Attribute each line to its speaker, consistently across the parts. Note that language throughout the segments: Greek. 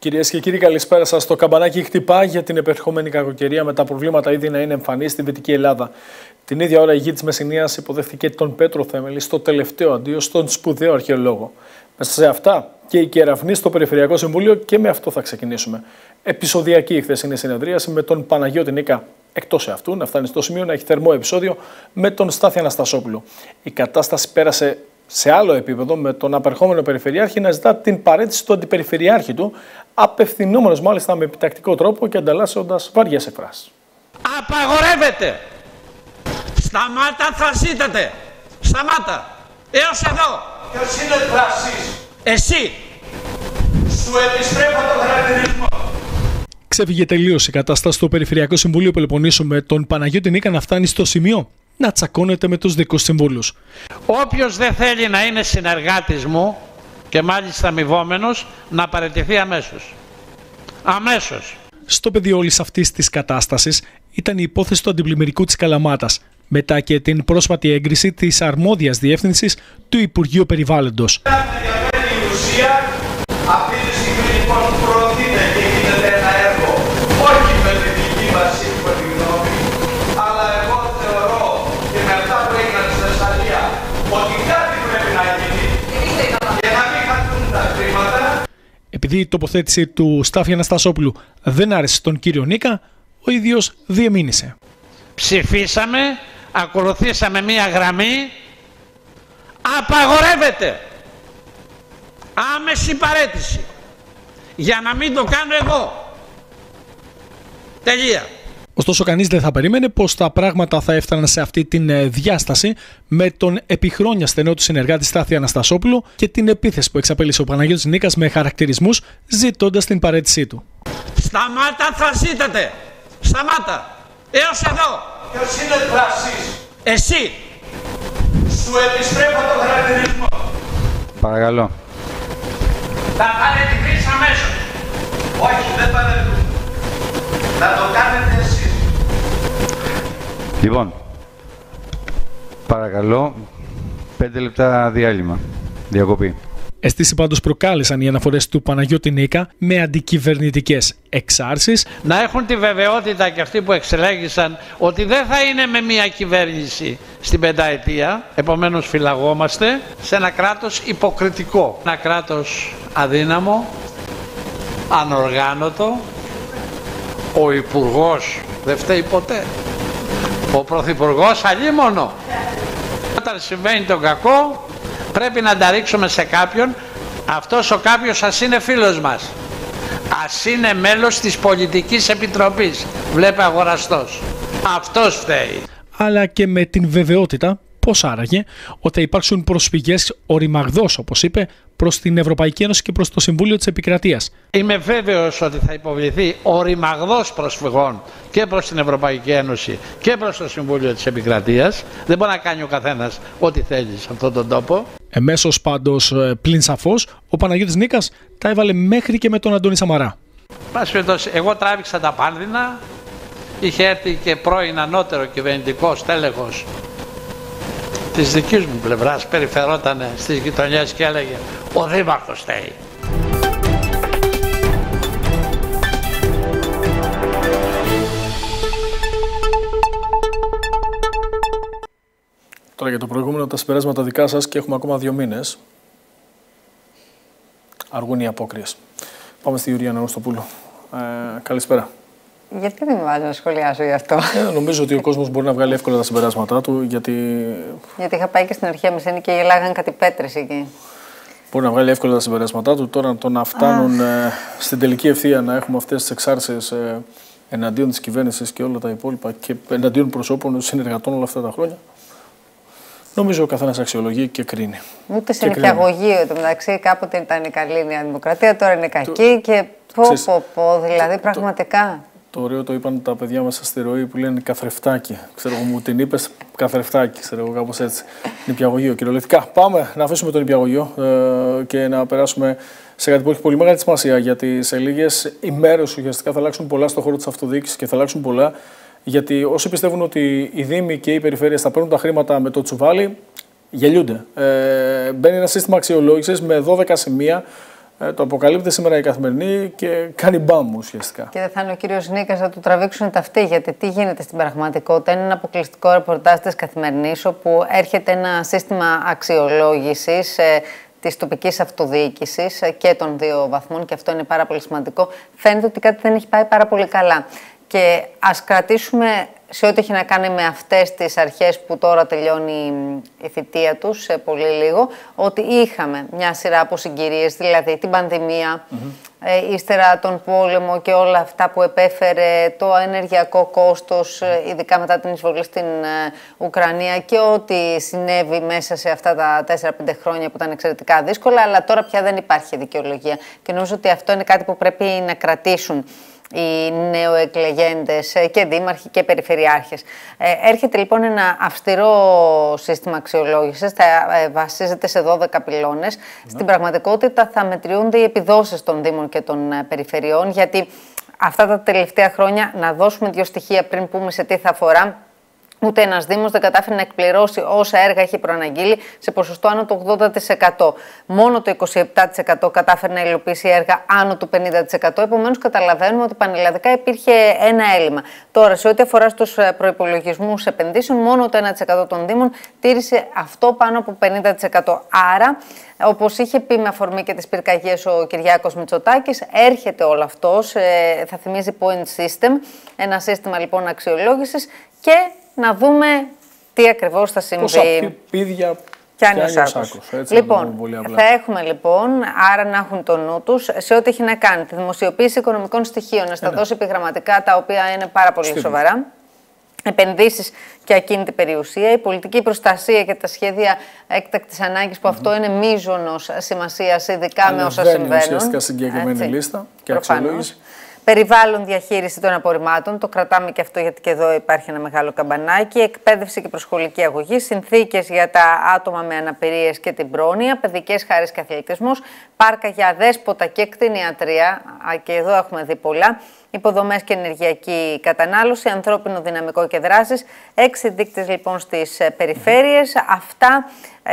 Speaker 1: Κυρίες και κύριοι, καλησπέρα σας. Το καμπανάκι χτυπά για την επερχόμενη κακοκαιρία, με τα προβλήματα ήδη να είναι εμφανή στη Δυτική Ελλάδα. Την ίδια ώρα η γη της Μεσσηνίας υποδέχθηκε τον Πέτρο Θέμελη στο τελευταίο αντίο στον σπουδαίο αρχαιολόγο. Μέσα σε αυτά και η κεραυνή στο Περιφερειακό Συμβούλιο, και με αυτό θα ξεκινήσουμε. Επεισοδιακή η χθεσινή συνεδρίαση με τον Παναγιώτη Νίκα, εκτός αυτού να φτάνει στο σημείο να έχει θερμό επεισόδιο με τον Στάθη Αναστασόπουλο. Η κατάσταση πέρασε σε άλλο επίπεδο, με τον απερχόμενο Περιφερειάρχη να ζητά την παραίτηση του Αντιπεριφερειάρχη του, απευθυνόμενος μάλιστα με επιτακτικό τρόπο και ανταλλάσσοντας βαριές εκφράσεις.
Speaker 2: Απαγορεύεται! Σταμάτα, θα ζήτατε! Σταμάτα! Έως εδώ!
Speaker 3: Ποιος είναι δράσης?
Speaker 2: Εσύ!
Speaker 3: Σου επιστρέφω το χαρακτηρισμό.
Speaker 1: Ξέφυγε τελείως η κατάσταση στο Περιφερειακό Συμβούλιο Πελοποννήσου, με τον Παναγιώτη Νίκα να φτάνει στο σημείο να τσακώνεται με τους δικούς συμβούλους.
Speaker 2: Όποιος δεν θέλει να είναι συνεργάτης μου και μάλιστα αμοιβόμενος, να παραιτηθεί αμέσως. Αμέσως.
Speaker 1: Στο πεδίο όλης αυτής της κατάστασης ήταν η υπόθεση του αντιπλημμυρικού της Καλαμάτας, μετά και την πρόσφατη έγκριση της αρμόδιας διεύθυνσης του Υπουργείου Περιβάλλοντος.
Speaker 3: Η ουσία αυτή τη στιγμή λοιπόν προωθείται και γίνεται ένα έργο, όχι με τη δική μας σύμφωνη γνώμη, αλλά εγώ θεωρώ και με αυτά που έγιναν στη Θεσσαλία ότι κάτι πρέπει να γίνει και να μην χαθούν τα χρήματα.
Speaker 1: Επειδή η τοποθέτηση του Στάθη Αναστασόπουλου δεν άρεσε στον κύριο Νίκα, ο ίδιος διεμήνυσε.
Speaker 2: Ψηφίσαμε, ακολουθήσαμε μία γραμμή. Απαγορεύεται! Άμεση παραίτηση. Για να μην το κάνω εγώ. Τελεία.
Speaker 1: Ωστόσο, κανείς δεν θα περίμενε πως τα πράγματα θα έφταναν σε αυτή την διάσταση, με τον επί χρόνια στενό του συνεργάτη Στάθη Αναστασόπουλο και την επίθεση που εξαπέλυσε ο Παναγιώτης Νίκας με χαρακτηρισμούς, ζητώντας την παραίτησή του.
Speaker 2: Σταμάτα, θα ζήτατε! Σταμάτα! Έως εδώ!
Speaker 3: Ποιος είναι δράσης?
Speaker 2: Εσύ!
Speaker 3: Σου επιστρέφω το χαρακτηρισμό.
Speaker 4: Παρακαλώ.
Speaker 2: Θα παραιτηθείς αμέσως!
Speaker 3: Όχι, δεν παρετούμε. Θα το κάνετε εσείς.
Speaker 4: Λοιπόν, παρακαλώ, 5 λεπτά διάλειμμα, διακοπή.
Speaker 1: Αισθήσει πάντως προκάλεσαν οι αναφορές του Παναγιώτη Νίκα με αντικυβερνητικές εξάρσεις.
Speaker 2: Να έχουν τη βεβαιότητα και αυτοί που εξελέγησαν ότι δεν θα είναι με μια κυβέρνηση στην πενταετία. Επομένως φυλαγόμαστε σε ένα κράτος υποκριτικό. Ένα κράτος αδύναμο, ανοργάνωτο. Ο Υπουργός δεν φταίει ποτέ. Ο Πρωθυπουργός αλλήμωνο. Όταν συμβαίνει το κακό πρέπει να τα ρίξουμε σε κάποιον. Αυτός ο κάποιος ας είναι φίλος μας. Ας είναι μέλος της Πολιτικής Επιτροπής. Βλέπε αγοραστός. Αυτός φταίει.
Speaker 1: Αλλά και με την βεβαιότητα, πώς άραγε, ότι θα υπάρξουν προσφυγές οριμαγδός, όπως είπε, προς την Ευρωπαϊκή Ένωση και προς το Συμβούλιο της Επικρατείας.
Speaker 2: Είμαι βέβαιος ότι θα υποβληθεί οριμαγδός προσφυγών και προς την Ευρωπαϊκή Ένωση και προς το Συμβούλιο της Επικρατείας. Δεν μπορεί να κάνει ο καθένας ό,τι θέλει σε αυτόν τον τόπο.
Speaker 1: Εμέσως πάντως, πλην σαφώς, ο Παναγιώτης Νίκας τα έβαλε μέχρι και με τον Αντώνη Σαμαρά.
Speaker 2: Εγώ τράβηξα τα πάνδυνα. Είχε έρθει και πρώην ανώτερο κυβερνητικό τέλεχος της δικής μου πλευράς, περιφερόταν στις γειτονιές και έλεγε «Ο Δήμαρχος φταίει».
Speaker 1: Τώρα για το προηγούμενο, τα συμπεράσματα δικά σας, και έχουμε ακόμα 2 μήνες. Αργούν οι απόκριες. Πάμε στη Γιουρία Αναγνωστοπούλου. Καλησπέρα.
Speaker 5: Γιατί δεν με βάζει να σχολιάσω γι' αυτό?
Speaker 1: Νομίζω ότι ο κόσμος μπορεί να βγάλει εύκολα τα συμπεράσματά του, γιατί
Speaker 5: είχα πάει και στην αρχαία Μεσένη και γελάγαν κάτι πέτρες εκεί.
Speaker 1: Μπορεί να βγάλει εύκολα τα συμπεράσματά του. Τώρα το να φτάνουν στην τελική ευθεία, να έχουμε αυτές τις εξάρσεις εναντίον της κυβέρνησης και όλα τα υπόλοιπα, και εναντίον προσώπων, συνεργατών όλα αυτά τα χρόνια, νομίζω ο καθένας αξιολογεί και κρίνει.
Speaker 5: Ούτε σε νηπιαγωγείο, εν τω μεταξύ, κάποτε ήταν η καλή η Νέα Δημοκρατία, τώρα είναι κακή και δηλαδή πραγματικά.
Speaker 1: Το ωραίο το είπαν τα παιδιά μέσα στη ροή που λένε καθρεφτάκι. Ξέρω εγώ, μου την είπες καθρεφτάκι, ξέρω εγώ, κάπως έτσι. Νηπιαγωγείο, κυριολεκτικά. Πάμε να αφήσουμε το νηπιαγωγείο και να περάσουμε σε κάτι που έχει πολύ μεγάλη σημασία, γιατί σε λίγες ημέρες ουσιαστικά θα αλλάξουν πολλά στον χώρο της αυτοδιοίκησης και θα αλλάξουν πολλά. Γιατί όσοι πιστεύουν ότι οι Δήμοι και οι περιφέρειες θα παίρνουν τα χρήματα με το τσουβάλι, γελιούνται. Μπαίνει ένα σύστημα αξιολόγησης με 12 σημεία Το αποκαλύπτει σήμερα η Καθημερινή και κάνει μπαμ ουσιαστικά.
Speaker 5: Και δεν θα είναι ο κύριος Νίκας να του τραβήξουν τα αυτή, γιατί τι γίνεται στην πραγματικότητα. Είναι ένα αποκλειστικό ρεπορτάζ της Καθημερινής, όπου έρχεται ένα σύστημα αξιολόγησης της τοπικής αυτοδιοίκησης και των 2 βαθμών, και αυτό είναι πάρα πολύ σημαντικό. Φαίνεται ότι κάτι δεν έχει πάει πάρα πολύ καλά. Και ας κρατήσουμε σε ό,τι έχει να κάνει με αυτές τις αρχές που τώρα τελειώνει η θητεία τους σε πολύ λίγο, ότι είχαμε μια σειρά από συγκυρίες, δηλαδή την πανδημία, ύστερα τον πόλεμο και όλα αυτά που επέφερε, το ενεργειακό κόστος, ειδικά μετά την εισβολή στην Ουκρανία, και ό,τι συνέβη μέσα σε αυτά τα 4-5 χρόνια που ήταν εξαιρετικά δύσκολα, αλλά τώρα πια δεν υπάρχει δικαιολογία. Και νομίζω ότι αυτό είναι κάτι που πρέπει να κρατήσουν οι νεοεκλεγέντες και δήμαρχοι και περιφερειάρχες. Έρχεται λοιπόν ένα αυστηρό σύστημα αξιολόγησης, θα βασίζεται σε 12 πυλώνες. Στην πραγματικότητα θα μετριούνται οι επιδόσεις των δήμων και των περιφερειών, γιατί αυτά τα τελευταία χρόνια, να δώσουμε 2 στοιχεία πριν πούμε σε τι θα αφορά, ούτε ένας Δήμος δεν κατάφερε να εκπληρώσει όσα έργα έχει προαναγγείλει σε ποσοστό άνω του 80%. Μόνο το 27% κατάφερε να υλοποιήσει έργα άνω του 50%. Επομένως, καταλαβαίνουμε ότι πανελλαδικά υπήρχε ένα έλλειμμα. Τώρα, σε ό,τι αφορά στους προϋπολογισμούς επενδύσεων, μόνο το 1% των Δήμων τήρησε αυτό πάνω από 50%. Άρα, όπως είχε πει με αφορμή και τις πυρκαγιές ο Κυριάκος Μητσοτάκης, έρχεται όλο αυτό, θα θυμίζει point system, ένα σύστημα λοιπόν αξιολόγησης, και να δούμε τι ακριβώς θα συμβεί.
Speaker 1: Πόσα πίδια πιάνει ο Σάκος.
Speaker 5: Λοιπόν, θα έχουμε λοιπόν, άρα να έχουν το νου τους, σε ό,τι έχει να κάνει τη δημοσιοποίηση οικονομικών στοιχείων, να στα δώσει επιγραμματικά, τα οποία είναι πάρα πολύ σοβαρά. Επενδύσεις και ακίνητη περιουσία, η πολιτική προστασία και τα σχέδια έκτακτης ανάγκης, που αυτό είναι μείζωνος σημασίας, ειδικά με όσα συμβαίνουν.
Speaker 1: Ουσιαστικά συγκεκριμένη λίστα και αξιολόγηση.
Speaker 5: Περιβάλλον, διαχείριση των απορριμμάτων, το κρατάμε και αυτό γιατί και εδώ υπάρχει ένα μεγάλο καμπανάκι. Εκπαίδευση και προσχολική αγωγή, συνθήκες για τα άτομα με αναπηρίες και την πρόνοια, παιδικές χαρές και αθλητισμός, πάρκα για αδέσποτα και κτηνιατρία, και εδώ έχουμε δει πολλά, υποδομές και ενεργειακή κατανάλωση, ανθρώπινο δυναμικό και δράσεις. 6 δείκτες λοιπόν στις περιφέρειες. Αυτά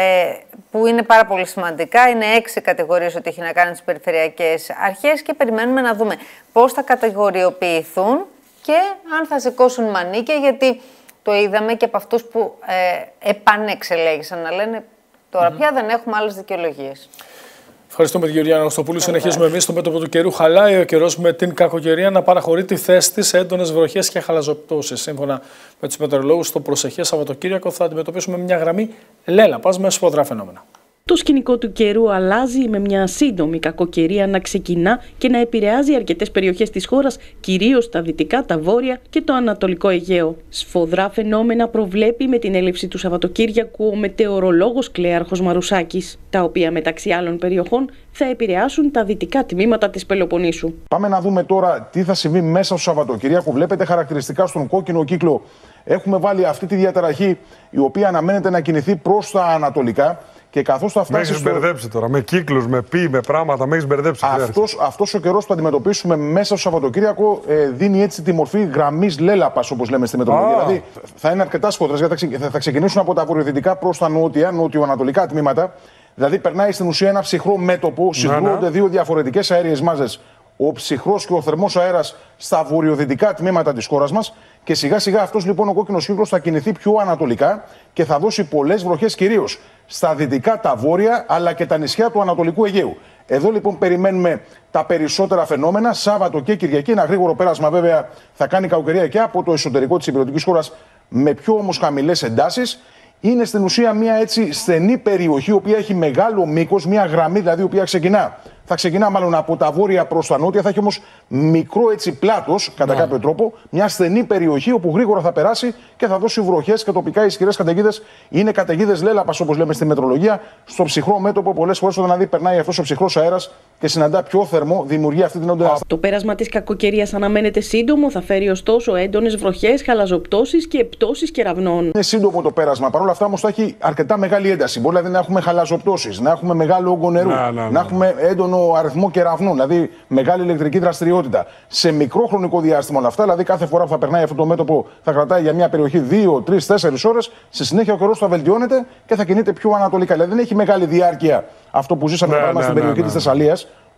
Speaker 5: που είναι πάρα πολύ σημαντικά. Είναι 6 κατηγορίες ότι έχει να κάνει τις περιφερειακές αρχές, και περιμένουμε να δούμε πώς θα κατηγοριοποιηθούν και αν θα σηκώσουν μανίκια, γιατί το είδαμε και από αυτούς που επανεξελέγησαν να λένε τώρα πια δεν έχουμε άλλες δικαιολογίες.
Speaker 1: Ευχαριστούμε τη Γεωργία Αναστοπούλου. Συνεχίζουμε εμείς στο μέτωπο του καιρού. Χαλάει ο καιρός με την κακοκαιρία να παραχωρεί τη θέση της σε έντονες βροχές και χαλαζοπτώσεις. Σύμφωνα με τους μετεωρολόγους, το προσεχές Σαββατοκύριακο θα αντιμετωπίσουμε μια γραμμή λέλαπας με σφοδρά φαινόμενα.
Speaker 6: Το σκηνικό του καιρού αλλάζει, με μια σύντομη κακοκαιρία να ξεκινά και να επηρεάζει αρκετές περιοχές της χώρας, κυρίως τα δυτικά, τα βόρεια και το ανατολικό Αιγαίο. Σφοδρά φαινόμενα προβλέπει με την έλευση του Σαββατοκύριακου ο μετεωρολόγος Κλέαρχος Μαρουσάκης, τα οποία μεταξύ άλλων περιοχών θα επηρεάσουν τα δυτικά τμήματα της Πελοποννήσου.
Speaker 7: Πάμε να δούμε τώρα τι θα συμβεί μέσα στο Σαββατοκύριακο. Βλέπετε χαρακτηριστικά στον κόκκινο κύκλο έχουμε βάλει αυτή τη διαταραχή, η οποία αναμένεται να κινηθεί προς τα ανατολικά. Και καθώς θα φτάσει.
Speaker 8: Με έχεις μπερδέψει τώρα. Με κύκλους, με με πράγματα, με έχεις μπερδέψει.
Speaker 7: Αυτός ο καιρός που θα αντιμετωπίσουμε μέσα στο Σαββατοκύριακο δίνει έτσι τη μορφή γραμμής λέλαπας, όπως λέμε στη μετρολογία. Δηλαδή θα είναι αρκετά σφοδρές, γιατί θα ξεκινήσουν από τα βορειοδυτικά προς τα νότιο-ανατολικά τμήματα. Δηλαδή περνάει στην ουσία ένα ψυχρό μέτωπο, συγκρούονται 2 διαφορετικές αέριες μάζες. Ο ψυχρός και ο θερμός αέρας στα βορειοδυτικά τμήματα της χώρας μας, και σιγά σιγά αυτός λοιπόν ο κόκκινος κύκλος θα κινηθεί πιο ανατολικά και θα δώσει πολλές βροχές, κυρίως στα δυτικά, τα βόρεια αλλά και τα νησιά του Ανατολικού Αιγαίου. Εδώ λοιπόν περιμένουμε τα περισσότερα φαινόμενα. Σάββατο και Κυριακή, ένα γρήγορο πέρασμα βέβαια θα κάνει κακοκαιρία και από το εσωτερικό της υπηρετικής χώρας, με πιο όμως χαμηλές εντάσεις. Είναι στην ουσία μια έτσι στενή περιοχή, η οποία έχει μεγάλο μήκος, μια γραμμή δηλαδή, η οποία θα ξεκινά μάλλον από τα βόρεια προς τα νότια, θα έχει όμως μικρό έτσι πλάτος, κατά κάποιο τρόπο, μια στενή περιοχή όπου γρήγορα θα περάσει και θα δώσει βροχές και τοπικά ισχυρές καταιγίδες. Είναι καταιγίδες λέλαπας, όπως λέμε στη μετρολογία, στο ψυχρό μέτωπο. Πολλές φορές όταν δηλαδή περνάει αυτός ο ψυχρός αέρας και συναντά πιο θερμό, δημιουργεί αυτή την έντονη.
Speaker 6: Το πέρασμα της κακοκαιρίας αναμένεται σύντομο, θα φέρει ωστόσο έντονες βροχές, χαλαζοπτώσεις και πτώσεις κεραυνών.
Speaker 7: Είναι σύντομο το πέρασμα, παρόλα αυτά όμως θα έχει αρκετά μεγάλη ένταση. Μπορεί δηλαδή να έχουμε χαλαζοπτώσεις, να έχουμε μεγάλο όγκο νερού, να έχουμε έντονο αριθμό κεραυνών, δηλαδή μεγάλη ηλεκτρική δραστηριότητα. Σε μικρό χρονικό διάστημα όλα αυτά, δηλαδή κάθε φορά που θα περνάει αυτό το μέτωπο θα κρατάει για μια περιοχή 2, 3, 4 ώρες. Στη συνέχεια ο καιρός θα βελτιώνεται και θα κινείται πιο ανατολικά. Δηλαδή δεν έχει μεγάλη διάρκεια αυτό που ζήσαμε στην περιοχή της Θεσσαλίας,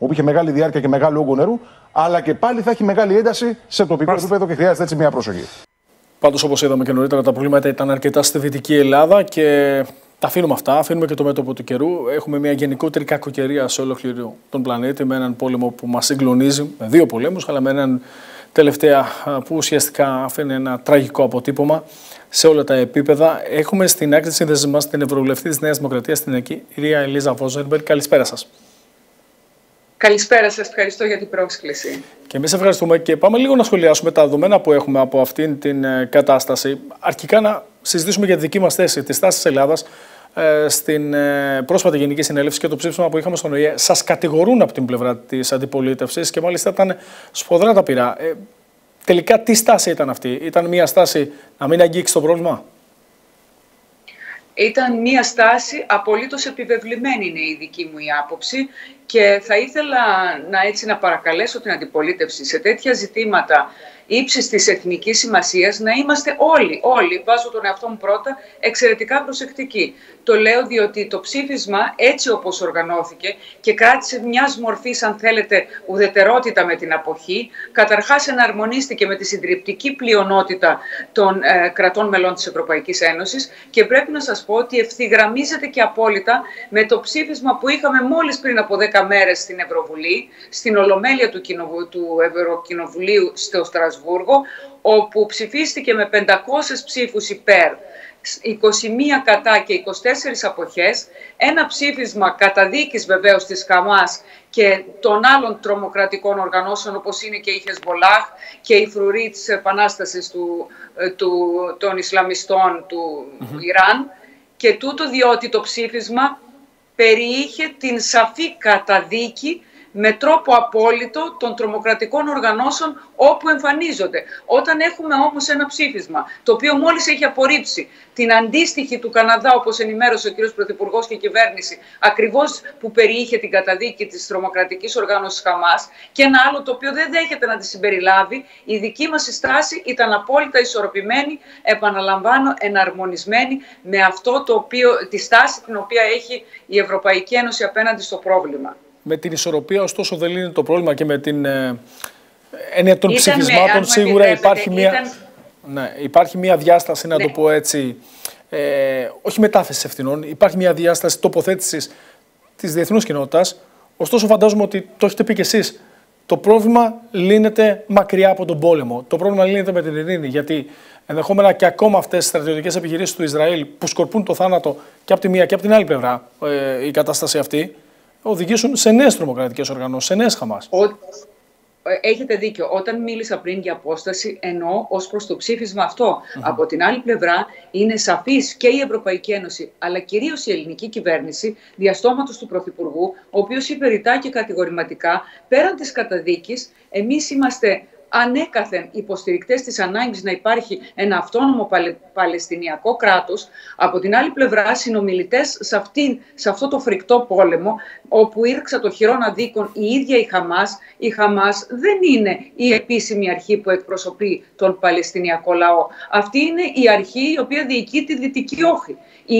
Speaker 7: όπου είχε μεγάλη διάρκεια και μεγάλο όγκο νερού, αλλά και πάλι θα έχει μεγάλη ένταση σε τοπικό επίπεδο και χρειάζεται έτσι μια προσοχή.
Speaker 1: Πάντως, όπως είδαμε και νωρίτερα, τα προβλήματα ήταν αρκετά στη Δυτική Ελλάδα και τα αφήνουμε αυτά. Αφήνουμε και το μέτωπο του καιρού. Έχουμε μια γενικότερη κακοκαιρία σε ολόκληρο τον πλανήτη, με έναν πόλεμο που μας συγκλονίζει, με δύο πολέμους, αλλά με έναν τελευταία που ουσιαστικά αφήνει ένα τραγικό αποτύπωμα σε όλα τα επίπεδα. Έχουμε στην άκρη της σύνδεσης μας την Ευρωβουλευτή της Νέας Δημοκρατίας, την κυρία Ελίζα Βόζενμπεργκ. Καλησπέρα σας.
Speaker 9: Καλησπέρα σας, ευχαριστώ για την πρόσκληση.
Speaker 1: Και εμείς ευχαριστούμε και πάμε λίγο να σχολιάσουμε τα δεδομένα που έχουμε από αυτήν την κατάσταση. Αρχικά να συζητήσουμε για τη δική μας θέση, τη στάση της Ελλάδας στην πρόσφατη Γενική Συνέλευση και το ψήφισμα που είχαμε στον ΟΗΕ. Σας κατηγορούν από την πλευρά της αντιπολίτευσης και μάλιστα ήταν σφοδρά τα πειρά. Τελικά τι στάση ήταν αυτή? Ήταν μια στάση να μην αγγίξει το πρόβλημα?
Speaker 9: Ήταν μια στάση απολύτως επιβεβλημένη, είναι η δική μου η άποψη, και θα ήθελα να παρακαλέσω την αντιπολίτευση σε τέτοια ζητήματα ύψης της εθνικής σημασίας να είμαστε όλοι, βάζω τον εαυτό μου πρώτα, εξαιρετικά προσεκτικοί. Το λέω διότι το ψήφισμα έτσι όπως οργανώθηκε και κράτησε μιας μορφής, αν θέλετε, ουδετερότητα με την αποχή, καταρχάς εναρμονίστηκε με τη συντριπτική πλειονότητα των κρατών μελών της Ευρωπαϊκής Ένωσης και πρέπει να σας πω ότι ευθυγραμμίζεται και απόλυτα με το ψήφισμα που είχαμε μόλις πριν από 10 μέρες στην Ευρωβουλή, στην Ολομέλεια του Ευρωκοινοβουλίου στο Στρασβούργο, όπου ψηφίστηκε με 500 ψήφους υπέρ, 21 κατά και 24 αποχές, ένα ψήφισμα καταδίκης βεβαίως της Χαμάς και των άλλων τρομοκρατικών οργανώσεων όπως είναι και η Χεσμολάχ και η φρουρή της επανάστασης των Ισλαμιστών του Ιράν, και τούτο διότι το ψήφισμα περιείχε την σαφή καταδίκη με τρόπο απόλυτο των τρομοκρατικών οργανώσεων όπου εμφανίζονται. Όταν έχουμε όμως ένα ψήφισμα, το οποίο μόλις έχει απορρίψει την αντίστοιχη του Καναδά, όπως ενημέρωσε ο κ. Πρωθυπουργός και η κυβέρνηση, ακριβώς που περιείχε την καταδίκη της τρομοκρατικής οργάνωσης Χαμάς, και ένα άλλο το οποίο δεν δέχεται να τη συμπεριλάβει, η δική μας στάση ήταν απόλυτα ισορροπημένη, επαναλαμβάνω, εναρμονισμένη με αυτό τη στάση την οποία έχει η Ευρωπαϊκή Ένωση απέναντι στο πρόβλημα.
Speaker 1: Με την ισορροπία, ωστόσο, δεν λύνει το πρόβλημα και με την έννοια των ψηφισμάτων. Σίγουρα υπάρχει μια διάσταση, να το πω έτσι, όχι μετάθεση ευθυνών, υπάρχει μια διάσταση τοποθέτησης της διεθνούς κοινότητας. Ωστόσο, φαντάζομαι ότι το έχετε πει κι εσείς. Το πρόβλημα λύνεται μακριά από τον πόλεμο. Το πρόβλημα λύνεται με την ειρήνη. Γιατί ενδεχόμενα και ακόμα αυτές τις στρατιωτικές επιχειρήσεις του Ισραήλ που σκορπούν το θάνατο και από τη μία και από την άλλη πλευρά, η κατάσταση αυτή, οδηγήσουν σε νέες τρομοκρατικές οργανώσεις, σε νέες Χαμάς.
Speaker 9: Έχετε δίκιο. Όταν μίλησα πριν για απόσταση, εννοώ ως προς το ψήφισμα αυτό. Από την άλλη πλευρά, είναι σαφής και η Ευρωπαϊκή Ένωση, αλλά κυρίως η ελληνική κυβέρνηση, διαστόματος του Πρωθυπουργού, ο οποίος είπε ρητά και κατηγορηματικά, πέραν της καταδίκης, εμείς είμαστε ανέκαθεν υποστηρικτές της ανάγκης να υπάρχει ένα αυτόνομο Παλαιστινιακό κράτος. Από την άλλη πλευρά, συνομιλητές σε αυτό το φρικτό πόλεμο, όπου ήρξα το χειρόν αδίκον η ίδια η Χαμάς. Η Χαμάς δεν είναι η επίσημη αρχή που εκπροσωπεί τον Παλαιστινιακό λαό. Αυτή είναι η αρχή η οποία διοικεί τη Δυτική Όχθη.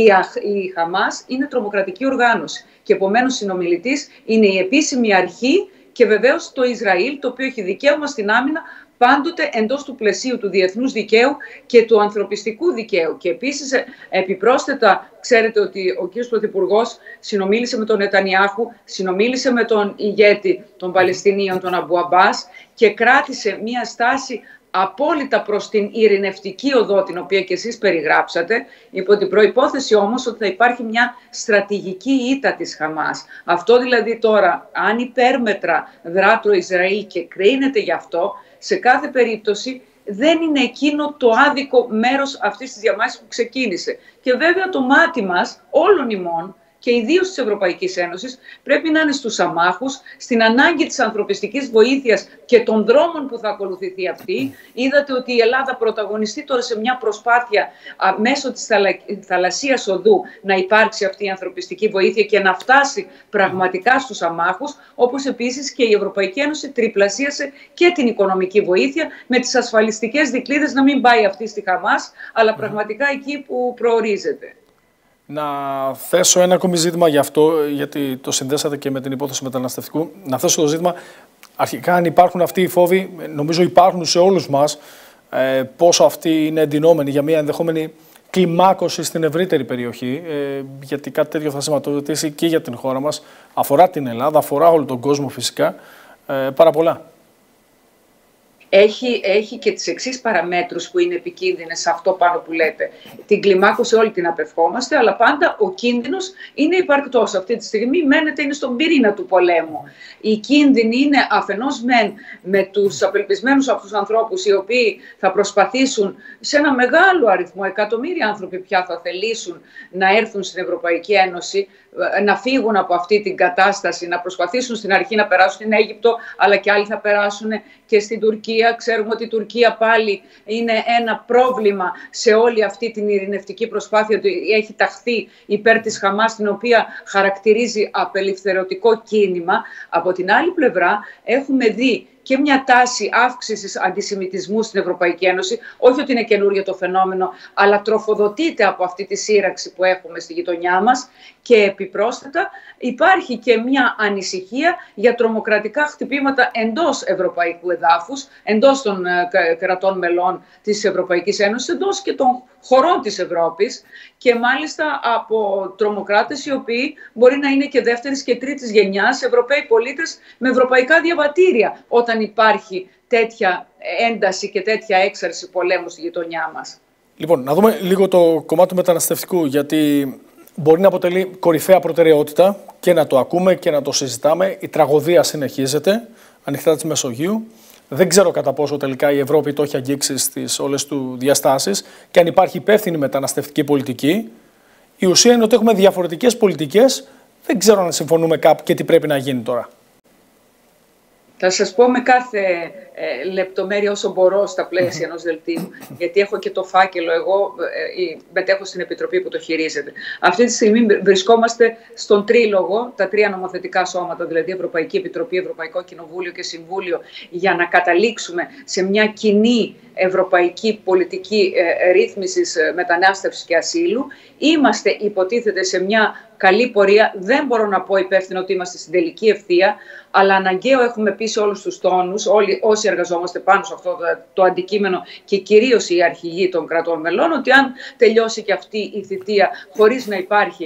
Speaker 9: Η Χαμάς είναι τρομοκρατική οργάνωση και επομένως συνομιλητής είναι η επίσημη αρχή. Και βεβαίως το Ισραήλ, το οποίο έχει δικαίωμα στην άμυνα πάντοτε εντός του πλαισίου του διεθνούς δικαίου και του ανθρωπιστικού δικαίου. Και επίσης, επιπρόσθετα, ξέρετε ότι ο κ. Πρωθυπουργός συνομίλησε με τον Νετανιάχου, συνομίλησε με τον ηγέτη των Παλαιστινίων, τον Αμπού Αμπάς, και κράτησε μια στάση απόλυτα προς την ειρηνευτική οδό, την οποία και εσείς περιγράψατε, υπό την προϋπόθεση όμως ότι θα υπάρχει μια στρατηγική ήττα της Χαμάς. Αυτό δηλαδή τώρα, αν υπέρμετρα δρά το Ισραήλ και κρίνεται γι' αυτό, σε κάθε περίπτωση δεν είναι εκείνο το άδικο μέρος αυτής της διαμάχης που ξεκίνησε. Και βέβαια το μάτι μας, όλων ημών, και ιδίως της Ευρωπαϊκής Ένωσης, πρέπει να είναι στους αμάχους, στην ανάγκη της ανθρωπιστικής βοήθειας και των δρόμων που θα ακολουθηθεί αυτή. Είδατε ότι η Ελλάδα πρωταγωνιστεί τώρα σε μια προσπάθεια μέσω της θαλασσίας οδού να υπάρξει αυτή η ανθρωπιστική βοήθεια και να φτάσει πραγματικά στους αμάχους, όπως επίσης και η Ευρωπαϊκή Ένωση τριπλασίασε και την οικονομική βοήθεια με τις ασφαλιστικές δικλείδες να μην πάει αυτή στη Χαμάς, αλλά πραγματικά εκεί που προορίζεται.
Speaker 1: Να θέσω ένα ακόμη ζήτημα γι' αυτό, γιατί το συνδέσατε και με την υπόθεση μεταναστευτικού. Να θέσω το ζήτημα, αρχικά αν υπάρχουν αυτοί οι φόβοι, νομίζω υπάρχουν σε όλους μας, πόσο αυτοί είναι εντυνόμενοι για μια ενδεχόμενη κλιμάκωση στην ευρύτερη περιοχή, γιατί κάτι τέτοιο θα σηματοδοτήσει και για την χώρα μας, αφορά την Ελλάδα, αφορά όλο τον κόσμο φυσικά, πάρα πολλά.
Speaker 9: Έχει και τις εξής παραμέτρους που είναι επικίνδυνες σε αυτό πάνω που λέτε. Την κλιμάκωση όλη την απευχόμαστε, αλλά πάντα ο κίνδυνος είναι υπαρκτός. Αυτή τη στιγμή μένεται, είναι στον πυρήνα του πολέμου. Οι κίνδυνοι είναι αφενός με τους απελπισμένους αυτούς τους ανθρώπους, οι οποίοι θα προσπαθήσουν σε ένα μεγάλο αριθμό, εκατομμύρια άνθρωποι πια θα θελήσουν να έρθουν στην Ευρωπαϊκή Ένωση, να φύγουν από αυτή την κατάσταση, να προσπαθήσουν στην αρχή να περάσουν στην Αίγυπτο, αλλά και άλλοι θα περάσουν και στην Τουρκία. Ξέρουμε ότι η Τουρκία πάλι είναι ένα πρόβλημα σε όλη αυτή την ειρηνευτική προσπάθεια ότι έχει ταχθεί υπέρ της Χαμάς, την οποία χαρακτηρίζει απελευθερωτικό κίνημα. Από την άλλη πλευρά έχουμε δει και μια τάση αύξησης αντισημιτισμού στην Ευρωπαϊκή Ένωση. Όχι ότι είναι καινούριο το φαινόμενο, αλλά τροφοδοτείται από αυτή τη σύραξη που έχουμε στη γειτονιά μας. Και επιπρόσθετα υπάρχει και μια ανησυχία για τρομοκρατικά χτυπήματα εντός ευρωπαϊκού εδάφους, εντός των κρατών μελών της Ευρωπαϊκής Ένωσης, εντός και των χωρών της Ευρώπης, και μάλιστα από τρομοκράτες οι οποίοι μπορεί να είναι και δεύτερης και τρίτης γενιάς Ευρωπαίοι πολίτες με ευρωπαϊκά διαβατήρια, όταν υπάρχει τέτοια ένταση και τέτοια έξαρση πολέμου στη γειτονιά μας.
Speaker 1: Λοιπόν, να δούμε λίγο το κομμάτι του μεταναστευτικού, γιατί μπορεί να αποτελεί κορυφαία προτεραιότητα και να το ακούμε και να το συζητάμε. Η τραγωδία συνεχίζεται, ανοιχτά της Μεσογείου. Δεν ξέρω κατά πόσο τελικά η Ευρώπη το έχει αγγίξει στις όλες του διαστάσεις και αν υπάρχει υπεύθυνη μεταναστευτική πολιτική. Η ουσία είναι ότι έχουμε διαφορετικές πολιτικές. Δεν ξέρω αν συμφωνούμε κάπου και τι πρέπει να γίνει τώρα.
Speaker 9: Θα σας πω με κάθε λεπτομέρεια όσο μπορώ στα πλαίσια ενός δελτίου, γιατί έχω και το φάκελο, εγώ μετέχω στην Επιτροπή που το χειρίζεται. Αυτή τη στιγμή βρισκόμαστε στον τρίλογο, τα τρία νομοθετικά σώματα, δηλαδή Ευρωπαϊκή Επιτροπή, Ευρωπαϊκό Κοινοβούλιο και Συμβούλιο, για να καταλήξουμε σε μια κοινή ευρωπαϊκή πολιτική ρύθμισης μετανάστευσης και ασύλου. Είμαστε, υποτίθεται, σε μια καλή πορεία. Δεν μπορώ να πω υπεύθυνο ότι είμαστε στην τελική ευθεία, αλλά αναγκαίο έχουμε πει σε όλους τους τόνους, όλοι όσοι εργαζόμαστε πάνω σε αυτό το αντικείμενο και κυρίως οι αρχηγοί των κρατών μελών, ότι αν τελειώσει και αυτή η θητεία χωρίς να υπάρχει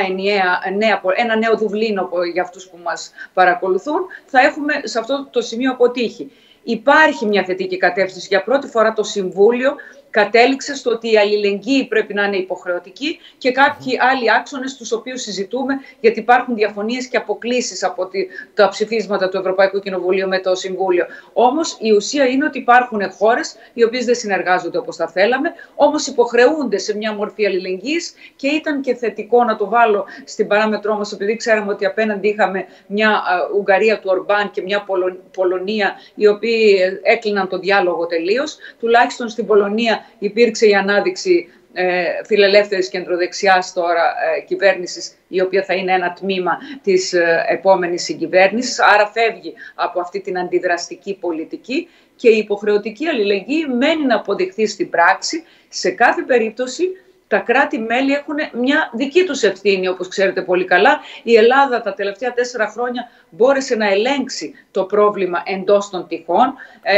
Speaker 9: ένα νέο Δουβλίνο για αυτούς που μας παρακολουθούν, θα έχουμε σε αυτό το σημείο αποτύχει. Υπάρχει μια θετική κατεύθυνση. Για πρώτη φορά το Συμβούλιο κατέληξε στο ότι η αλληλεγγύη πρέπει να είναι υποχρεωτική και κάποιοι άλλοι άξονες τους οποίους συζητούμε, γιατί υπάρχουν διαφωνίες και αποκλίσεις από τα ψηφίσματα του Ευρωπαϊκού Κοινοβουλίου με το Συμβούλιο. Όμως η ουσία είναι ότι υπάρχουν χώρες οι οποίες δεν συνεργάζονται όπως θα θέλαμε, όμως υποχρεούνται σε μια μορφή αλληλεγγύης, και ήταν και θετικό να το βάλω στην παράμετρό μας, επειδή ξέραμε ότι απέναντι είχαμε μια Ουγγαρία του Ορμπάν και μια Πολωνία, οι οποίοι έκλειναν το διάλογο τελείως. Τουλάχιστον στην Πολωνία υπήρξε η ανάδειξη φιλελεύθερης κεντροδεξιάς τώρα κυβέρνησης, η οποία θα είναι ένα τμήμα της επόμενης συγκυβέρνησης, άρα φεύγει από αυτή την αντιδραστική πολιτική, και η υποχρεωτική αλληλεγγύη μένει να αποδειχθεί στην πράξη. Σε κάθε περίπτωση τα κράτη-μέλη έχουν μια δική τους ευθύνη, όπως ξέρετε πολύ καλά. Η Ελλάδα τα τελευταία 4 χρόνια μπόρεσε να ελέγξει το πρόβλημα εντός των τυχών,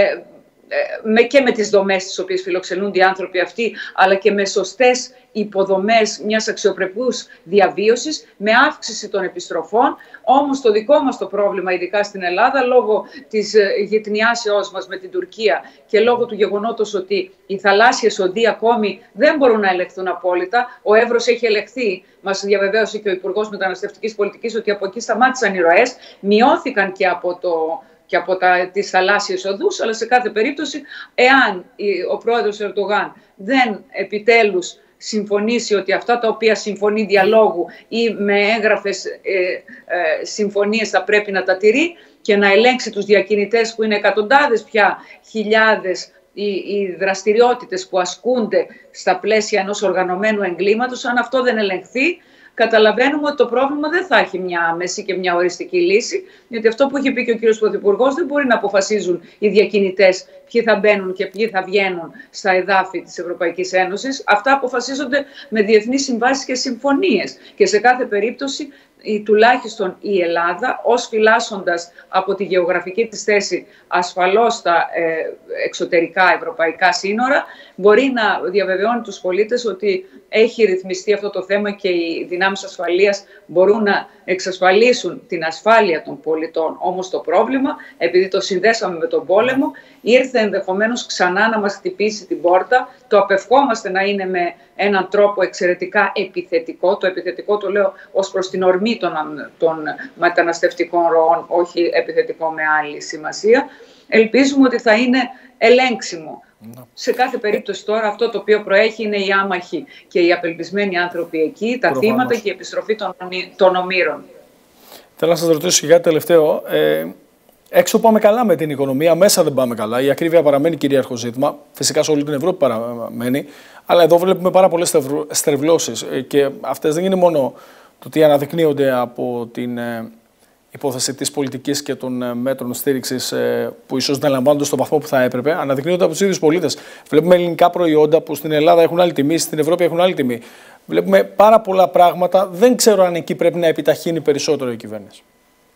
Speaker 9: και με τις δομές τις οποίες φιλοξενούνται οι άνθρωποι αυτοί, αλλά και με σωστές υποδομές μιας αξιοπρεπούς διαβίωσης, με αύξηση των επιστροφών. Όμως το δικό μας το πρόβλημα, ειδικά στην Ελλάδα, λόγω της γειτονιάσεώς μας με την Τουρκία και λόγω του γεγονότος ότι οι θαλάσσιες οδοί ακόμη δεν μπορούν να ελεγχθούν απόλυτα, ο Εύρος έχει ελεγχθεί, μας διαβεβαίωσε και ο Υπουργός Μεταναστευτικής Πολιτικής, ότι από εκεί σταμάτησαν οι ροές, μειώθηκαν και από τις θαλάσσιες οδούς, αλλά σε κάθε περίπτωση, εάν ο πρόεδρος Ερντογάν δεν επιτέλους συμφωνήσει ότι αυτά τα οποία συμφωνεί διαλόγου ή με έγγραφες συμφωνίες θα πρέπει να τα τηρεί, και να ελέγξει τους διακινητές, που είναι εκατοντάδες πια χιλιάδες οι δραστηριότητες που ασκούνται στα πλαίσια ενός οργανωμένου εγκλήματος, αν αυτό δεν ελεγχθεί, καταλαβαίνουμε ότι το πρόβλημα δεν θα έχει μια άμεση και μια οριστική λύση, γιατί αυτό που έχει πει και ο κύριος Πρωθυπουργός, δεν μπορεί να αποφασίζουν οι διακινητές ποιοι θα μπαίνουν και ποιοι θα βγαίνουν στα εδάφη της Ευρωπαϊκής Ένωσης. Αυτά αποφασίζονται με διεθνείς συμβάσεις και συμφωνίες. Και σε κάθε περίπτωση, τουλάχιστον η Ελλάδα, ως φυλάσσοντας από τη γεωγραφική της θέση ασφαλώς τα εξωτερικά ευρωπαϊκά σύνορα, μπορεί να διαβεβαιώνει τους πολίτες ότι έχει ρυθμιστεί αυτό το θέμα και οι δυνάμεις ασφαλείας μπορούν να εξασφαλίσουν την ασφάλεια των πολιτών. Όμως το πρόβλημα, επειδή το συνδέσαμε με τον πόλεμο, ήρθε ενδεχομένως ξανά να μας χτυπήσει την πόρτα. Το απευχόμαστε να είναι με έναν τρόπο εξαιρετικά επιθετικό. Το επιθετικό το λέω ως προς την ορμή των μεταναστευτικών ροών, όχι επιθετικό με άλλη σημασία. Ελπίζουμε ότι θα είναι ελέγξιμο. Σε κάθε περίπτωση τώρα αυτό το οποίο προέχει είναι οι άμαχοι και οι απελπισμένοι άνθρωποι εκεί, τα θύματα και η επιστροφή των ομήρων. Θέλω
Speaker 1: να σας ρωτήσω για τελευταίο. Έξω πάμε καλά με την οικονομία, μέσα δεν πάμε καλά. Η ακρίβεια παραμένει κυρίαρχο ζήτημα. Φυσικά σε όλη την Ευρώπη παραμένει. Αλλά εδώ βλέπουμε πάρα πολλές στρεβλώσεις. Και αυτές δεν είναι μόνο το τι αναδεικνύονται από την υπόθεση της πολιτικής και των μέτρων στήριξης που ίσως δεν λαμβάνονται στο βαθμό που θα έπρεπε, αναδεικνύονται από τους ίδιους πολίτες. Βλέπουμε ελληνικά προϊόντα που στην Ελλάδα έχουν άλλη τιμή, στην Ευρώπη έχουν άλλη τιμή. Βλέπουμε πάρα πολλά πράγματα. Δεν ξέρω αν εκεί πρέπει να επιταχύνει περισσότερο η κυβέρνηση.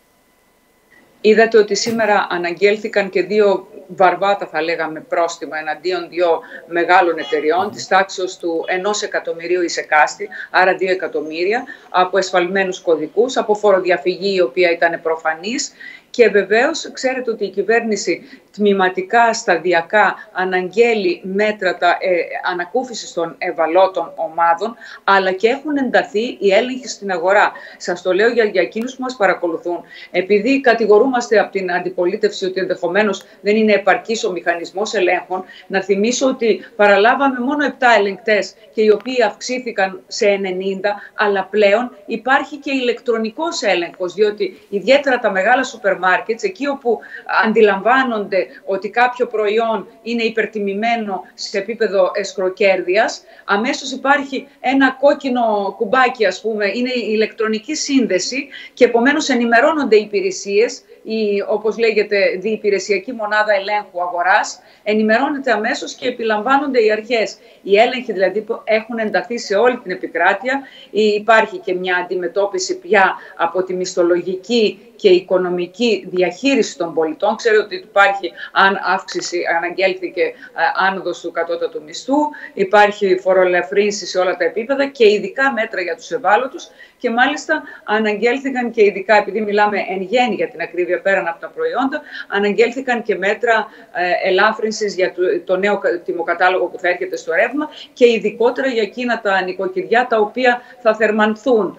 Speaker 9: Είδατε ότι σήμερα αναγγέλθηκαν και 2 βαρβάτα, θα λέγαμε, πρόστιμα εναντίον 2 μεγάλων εταιριών της τάξης του 1 εκατομμυρίου εισεκάστη, άρα 2 εκατομμύρια, από εσφαλμένους κωδικούς, από φοροδιαφυγή η οποία ήταν προφανής. Και βεβαίως ξέρετε ότι η κυβέρνηση τμηματικά, σταδιακά αναγγέλει μέτρα ανακούφισης των ευαλώτων ομάδων, αλλά και έχουν ενταθεί οι έλεγχοι στην αγορά. Σας το λέω για εκείνους που μας παρακολουθούν. Επειδή κατηγορούμαστε από την αντιπολίτευση ότι ενδεχομένως δεν είναι επαρκής ο μηχανισμός ελέγχων, να θυμίσω ότι παραλάβαμε μόνο 7 ελεγκτές και οι οποίοι αυξήθηκαν σε 90, αλλά πλέον υπάρχει και ηλεκτρονικός έλεγχος, διότι ιδιαίτερα τα μεγάλα σούπερ μάρκετς, εκεί όπου αντιλαμβάνονται ότι κάποιο προϊόν είναι υπερτιμημένο σε επίπεδο εσκροκέρδειας, αμέσως υπάρχει ένα κόκκινο κουμπάκι, ας πούμε, είναι η ηλεκτρονική σύνδεση και επομένως ενημερώνονται οι υπηρεσίες, όπως λέγεται διυπηρεσιακή μονάδα ελέγχου αγοράς, ενημερώνεται αμέσως και επιλαμβάνονται οι αρχές. Οι έλεγχοι δηλαδή που έχουν ενταθεί σε όλη την επικράτεια. Υπάρχει και μια αντιμετώπιση πια από τη μισθολογική και οικονομική διαχείριση των πολιτών. Ξέρω ότι υπάρχει αύξηση, αναγγέλθηκε άνοδος του κατώτατου μισθού, υπάρχει φοροελαφρύνση σε όλα τα επίπεδα και ειδικά μέτρα για τους ευάλωτους. Και μάλιστα αναγγέλθηκαν και ειδικά, επειδή μιλάμε εν γέννη για την ακρίβεια πέραν από τα προϊόντα, αναγγέλθηκαν και μέτρα ελάφρυνσης για το νέο τιμοκατάλογο που θα έρχεται στο ρεύμα και ειδικότερα για εκείνα τα νοικοκυριά τα οποία θα θερμανθούν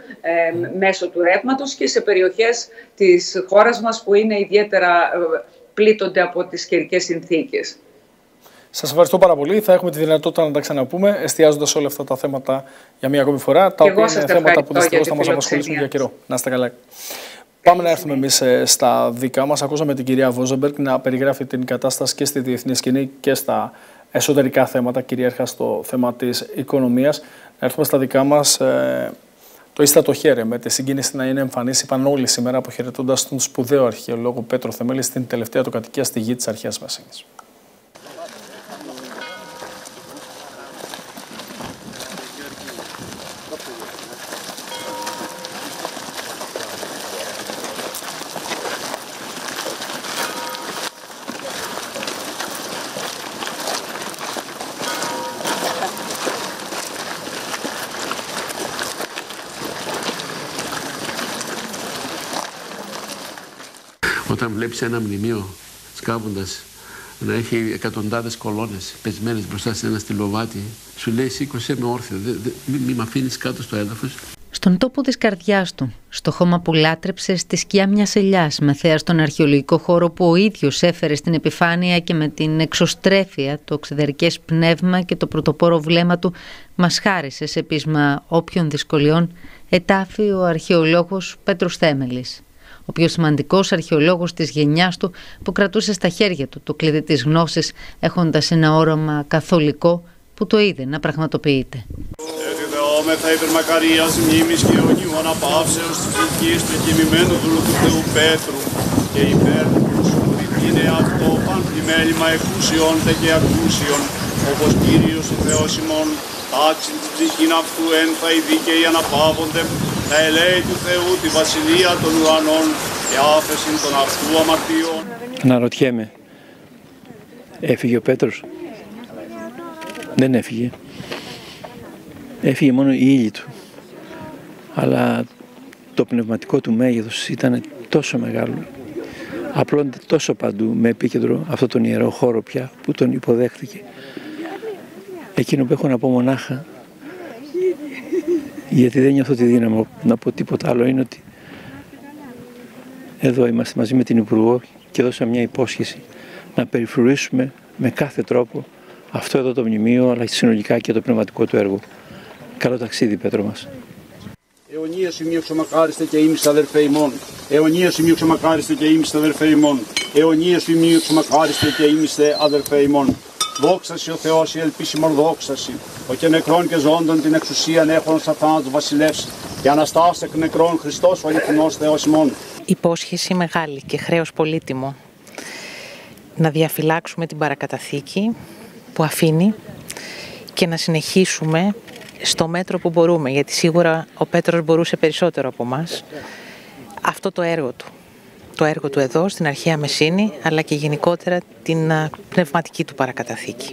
Speaker 9: μέσω του ρεύματος και σε περιοχές της χώρας μας που είναι ιδιαίτερα πλήττονται από τις καιρικές συνθήκες.
Speaker 1: Σας ευχαριστώ πάρα πολύ. Θα έχουμε τη δυνατότητα να τα ξαναπούμε, εστιάζοντας όλα αυτά τα θέματα για μία ακόμη φορά, τα οποία είναι θέματα που δυστυχώς θα μας απασχολήσουν για καιρό. Να είστε καλά. Πάμε να έρθουμε εμείς στα δικά μας. Ακούσαμε την κυρία Βόζεμπεργκ να περιγράφει την κατάσταση και στη διεθνή σκηνή και στα εσωτερικά θέματα, κυρίαρχα στο θέμα της οικονομίας. Να έρθουμε στα δικά μας. Το ίστατο χέρι, με τη συγκίνηση να είναι εμφανής, είπαν όλοι σήμερα, αποχαιρετώντας τον σπουδαίο αρχαιολόγο Πέτρο Θεμέλη στην τελευταία του κατοικία στη γη της αρχαίας Μεσίνης.
Speaker 10: Όταν βλέπεις ένα μνημείο σκάβοντας να έχει εκατοντάδες κολόνες πεσμένες μπροστά σε ένα στυλοβάτι, σου λέει σήκωσέ με όρθιο, μη με αφήνεις κάτω στο έδαφος.
Speaker 11: Στον τόπο της καρδιάς του, στο χώμα που λάτρεψε στη σκιά μιας ελιάς, με θέα στον αρχαιολογικό χώρο που ο ίδιος έφερε στην επιφάνεια και με την εξωστρέφεια, το οξυδερκές πνεύμα και το πρωτοπόρο βλέμμα του μας χάρισε σε πείσμα όποιων δυσκολιών, ετάφη ο αρχαιολόγος Πέτρος Θέμελης. Ο πιο σημαντικός αρχαιολόγος της γενιάς του που κρατούσε στα χέρια του το κλειδί της γνώσης, έχοντας ένα όραμα καθολικό που το είδε να πραγματοποιείται.
Speaker 12: Καλόμεθα υπερμακαρίας μνήμης και αιωνίου αναπαύσεως της ηλικίας του εκοιμημένου δούλου του Θεού Πέτρου και υπέρ του προσωπικού είναι αυτό πανπλημέλημα εκούσιοντε και ακούσιον, όπως Κύριος ο Θεός ημών, τάξη την ψυχήν αυτού ένθα οι δίκαιοι αναπαύονται, τα ελέη του Θεού, τη βασιλεία των ουρανών και άφεσιν των αυτού αμαρτίων.
Speaker 13: Αναρωτιέμαι, έφυγε ο Πέτρος? Δεν έφυγε. Έφυγε μόνο η ύλη του. Αλλά το πνευματικό του μέγεθος ήταν τόσο μεγάλο. Απλώνεται τόσο παντού με επίκεντρο αυτό τον ιερό χώρο πια που τον υποδέχτηκε. Εκείνο που έχω να πω μονάχα, γιατί δεν νιώθω τη δύναμη να πω τίποτα άλλο, είναι ότι εδώ είμαστε μαζί με την Υπουργό και δώσαμε μια υπόσχεση να περιφρουρήσουμε με κάθε τρόπο αυτό εδώ το μνημείο, αλλά συνολικά και το πνευματικό του έργο. Καλό ταξίδι, Πέτρο μας.
Speaker 12: Αιωνία σημείο ξεμακάριστε και ήμιστε αδερφέ ημών. Αιωνία σημείο ξεμακάριστε και ήμιστε αδερφέ ημών. Αιωνία σημείο ξεμακάριστε και ήμιστε αδερφέ ημών. Δόξαση ο Θεός η ελπίσιμον δόξαση. Ο και νεκρών και ζώντων την εξουσίαν έχων σαν θάνατος βασιλεύς. Και αναστάς εκ νεκρών Χριστός ο αληθινός Θεός ημών.
Speaker 14: Υπόσχεση μεγάλη και χρέος πολύτιμο. Να διαφυλάξουμε την παρακαταθήκη που αφήνει και να συνεχίσουμε στο μέτρο που μπορούμε, γιατί σίγουρα ο Πέτρος μπορούσε περισσότερο από μας, αυτό το έργο του. Το έργο του εδώ, στην αρχαία Μεσσήνη, αλλά και γενικότερα την πνευματική του παρακαταθήκη.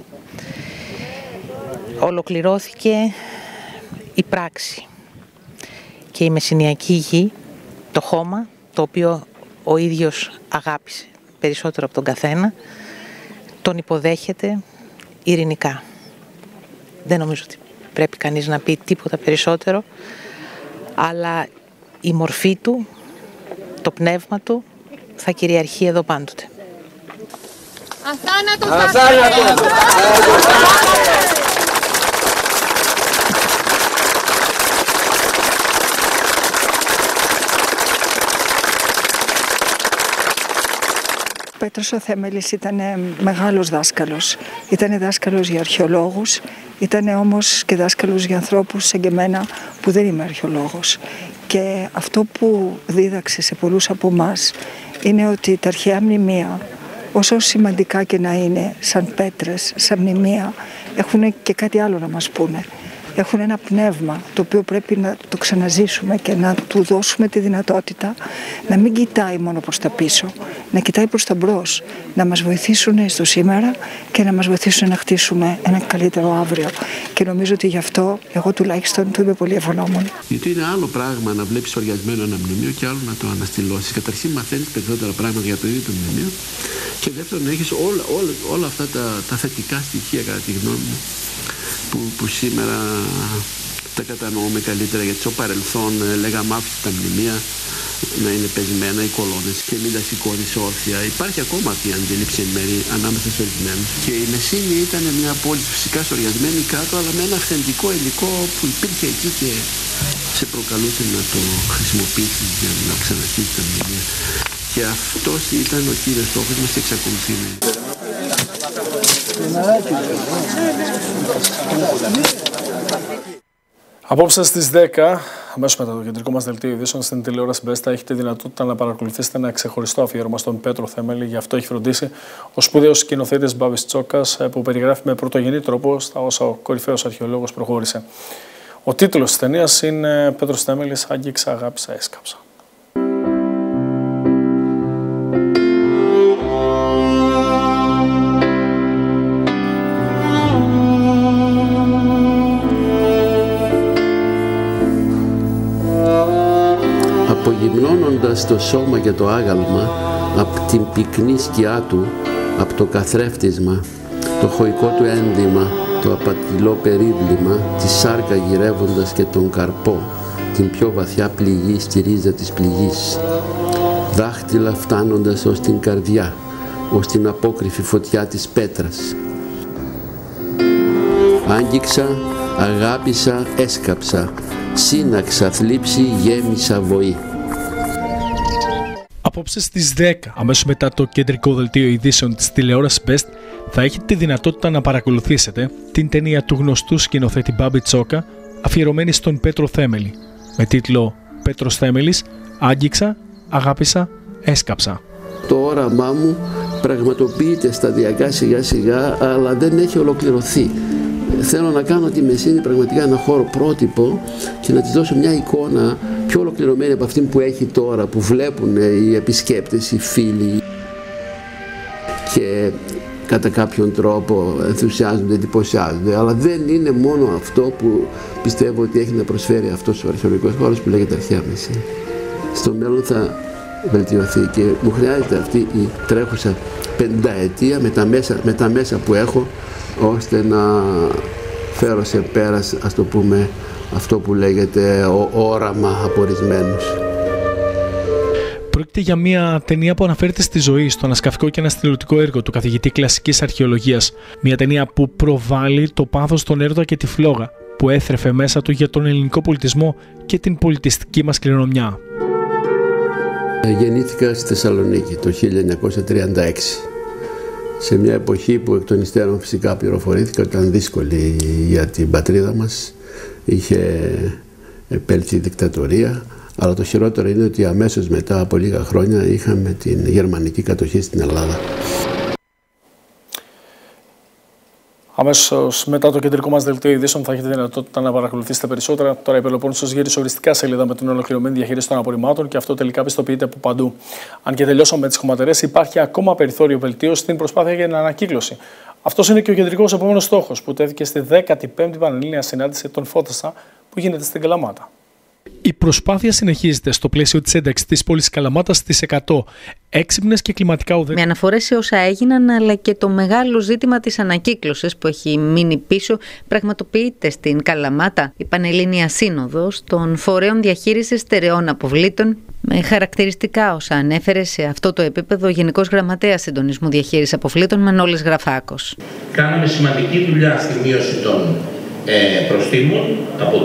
Speaker 14: Ολοκληρώθηκε η πράξη και η μεσσηνιακή γη, το χώμα, το οποίο ο ίδιος αγάπησε περισσότερο από τον καθένα, τον υποδέχεται ειρηνικά. Δεν νομίζω ότι πρέπει κανείς να πει τίποτα περισσότερο, αλλά η μορφή του, το πνεύμα του θα κυριαρχεί εδώ πάντοτε.
Speaker 15: Αθάνατος!
Speaker 16: Ο Πέτρος ο Θέμελης ήταν μεγάλος δάσκαλος. Ήταν δάσκαλος για αρχαιολόγους, ήταν όμως και δάσκαλος για ανθρώπους σαν και εμένα που δεν είμαι αρχαιολόγος. Και αυτό που δίδαξε σε πολλούς από εμάς είναι ότι τα αρχαία μνημεία, όσο σημαντικά και να είναι σαν πέτρες, σαν μνημεία, έχουν και κάτι άλλο να μας πούνε. Έχουν ένα πνεύμα το οποίο πρέπει να το ξαναζήσουμε και να του δώσουμε τη δυνατότητα να μην κοιτάει μόνο προς τα πίσω, να κοιτάει προς τα μπρος, να μας βοηθήσουν στο σήμερα και να μας βοηθήσουν να χτίσουμε ένα καλύτερο αύριο. Και νομίζω ότι γι' αυτό εγώ τουλάχιστον του είμαι πολύ ευγνώμων.
Speaker 10: Γιατί είναι άλλο πράγμα να βλέπεις οριασμένο ένα μνημείο και άλλο να το αναστηλώσεις. Καταρχήν μαθαίνεις περισσότερα πράγματα για το ίδιο το μνημείο και δεύτερον έχεις όλα αυτά τα θετικά στοιχεία κατά τη γνώμη μου που σήμερα τα κατανοούμε καλύτερα, γιατί στο παρελθόν λέγαμε άφησε τα μνημεία να είναι πεσμένα οι κολόνες και μην τα σηκώνεις όρθια. Υπάρχει ακόμα αυτή η αντίληψη εν μέρει ανάμεσα σε ορισμένους. Και η Μεσσήνη ήταν μια πόλη φυσικά σοριασμένη κάτω, αλλά με ένα αυθεντικό υλικό που υπήρχε εκεί και σε προκαλούσε να το χρησιμοποιήσεις για να ξαναρχίσεις τα μνημεία. Και αυτός ήταν ο κύριος στόχος μας και εξακολουθεί να είναι.
Speaker 1: Απόψε στις 10, αμέσως μετά το κεντρικό μας δελτίο ειδήσεων στην τηλεόραση Best, θα έχετε δυνατότητα να παρακολουθήσετε ένα ξεχωριστό αφιέρωμα στον Πέτρο Θέμελη. Γι' αυτό έχει φροντίσει ο σπουδαίος σκηνοθέτης Μπάμπης Τσόκας, που περιγράφει με πρωτογενή τρόπο στα όσα ο κορυφαίος αρχαιολόγος προχώρησε. Ο τίτλος της ταινίας είναι Πέτρος Θέμελης, άγγιξα, αγάπησα, έσκαψα.
Speaker 10: Απογυμνώνοντας το σώμα και το άγαλμα από την πυκνή σκιά του, από το καθρέφτισμα, το χωικό του ένδυμα, το απατηλό περίβλημα, τη σάρκα γυρεύοντας και τον καρπό, την πιο βαθιά πληγή στη ρίζα της πληγής, δάχτυλα φτάνοντας ως την καρδιά, ως την απόκρυφη φωτιά της πέτρας. Άγγιξα, αγάπησα, έσκαψα, σύναξα θλίψη, γέμισα βοή.
Speaker 1: Απόψε στις 10, αμέσως μετά το κεντρικό δελτίο ειδήσεων της τηλεόρασης Best, θα έχετε τη δυνατότητα να παρακολουθήσετε την ταινία του γνωστού σκηνοθέτη Μπάμπη Τσόκα, αφιερωμένη στον Πέτρο Θέμελη, με τίτλο «Πέτρος Θέμελης, άγγιξα, αγάπησα, έσκαψα».
Speaker 10: Το όραμά μου πραγματοποιείται σταδιακά σιγά σιγά, αλλά δεν έχει ολοκληρωθεί. Θέλω να κάνω τη Μεσίνη πραγματικά ένα χώρο πρότυπο και να της δώσω μια εικόνα πιο ολοκληρωμένη από αυτή που έχει τώρα, που βλέπουν οι επισκέπτες, οι φίλοι και κατά κάποιον τρόπο ενθουσιάζονται, εντυπωσιάζονται. Αλλά δεν είναι μόνο αυτό που πιστεύω ότι έχει να προσφέρει αυτός ο αρχαιολογικός χώρος που λέγεται Αρχαία Μεσίνη. Στο μέλλον θα βελτιωθεί και μου χρειάζεται αυτή η τρέχουσα 50ετία με τα μέσα που έχω, ώστε να φέρω σε πέρας, ας το πούμε, αυτό που λέγεται όραμα από ορισμένους.
Speaker 1: Πρόκειται για μια ταινία που αναφέρεται στη ζωή, στο ανασκαφικό και αναστηλωτικό έργο του καθηγητή κλασικής αρχαιολογίας. Μια ταινία που προβάλλει το πάθος, τον έρωτα και τη φλόγα που έθρεφε μέσα του για τον ελληνικό πολιτισμό και την πολιτιστική μας κληρονομιά.
Speaker 10: Γεννήθηκα στη Θεσσαλονίκη το 1936. Σε μια εποχή που εκ των υστέρων φυσικά πληροφορήθηκα ότι ήταν δύσκολη για την πατρίδα μας. Είχε επέλθει η δικτατορία, αλλά το χειρότερο είναι ότι αμέσως μετά από λίγα χρόνια είχαμε την γερμανική κατοχή στην Ελλάδα.
Speaker 1: Αμέσως μετά το κεντρικό μας δελτίο ειδήσεων θα έχετε δυνατότητα να παρακολουθήσετε περισσότερα. Τώρα η Πελοπόννησος γύρισε οριστικά σελίδα με την ολοκληρωμένη διαχείριση των απορριμμάτων και αυτό τελικά πιστοποιείται από παντού. Αν και τελειώσαμε με τις χωματερές, υπάρχει ακόμα περιθώριο βελτίωση στην προσπάθεια για την ανακύκλωση. Αυτός είναι και ο κεντρικός επόμενος στόχος που τέθηκε στη 15η Πανελλήνια Συνάντηση των Φώτασσα που γίνεται στην Καλαμάτα. Η προσπάθεια συνεχίζεται στο πλαίσιο της ένταξης της πόλης Καλαμάτας στις 100 έξυπνες και κλιματικά ουδέτερες.
Speaker 11: Με αναφορές σε όσα έγιναν, αλλά και το μεγάλο ζήτημα της ανακύκλωσης που έχει μείνει πίσω, πραγματοποιείται στην Καλαμάτα η Πανελλήνια Σύνοδος των Φορέων Διαχείρισης Στερεών Αποβλήτων, με χαρακτηριστικά όσα ανέφερε σε αυτό το επίπεδο ο Γενικός Γραμματέας Συντονισμού Διαχείρισης Αποβλήτων Μανώλης Γραφάκος.
Speaker 15: Κάναμε σημαντική δουλειά στη μείωση των προστίμων από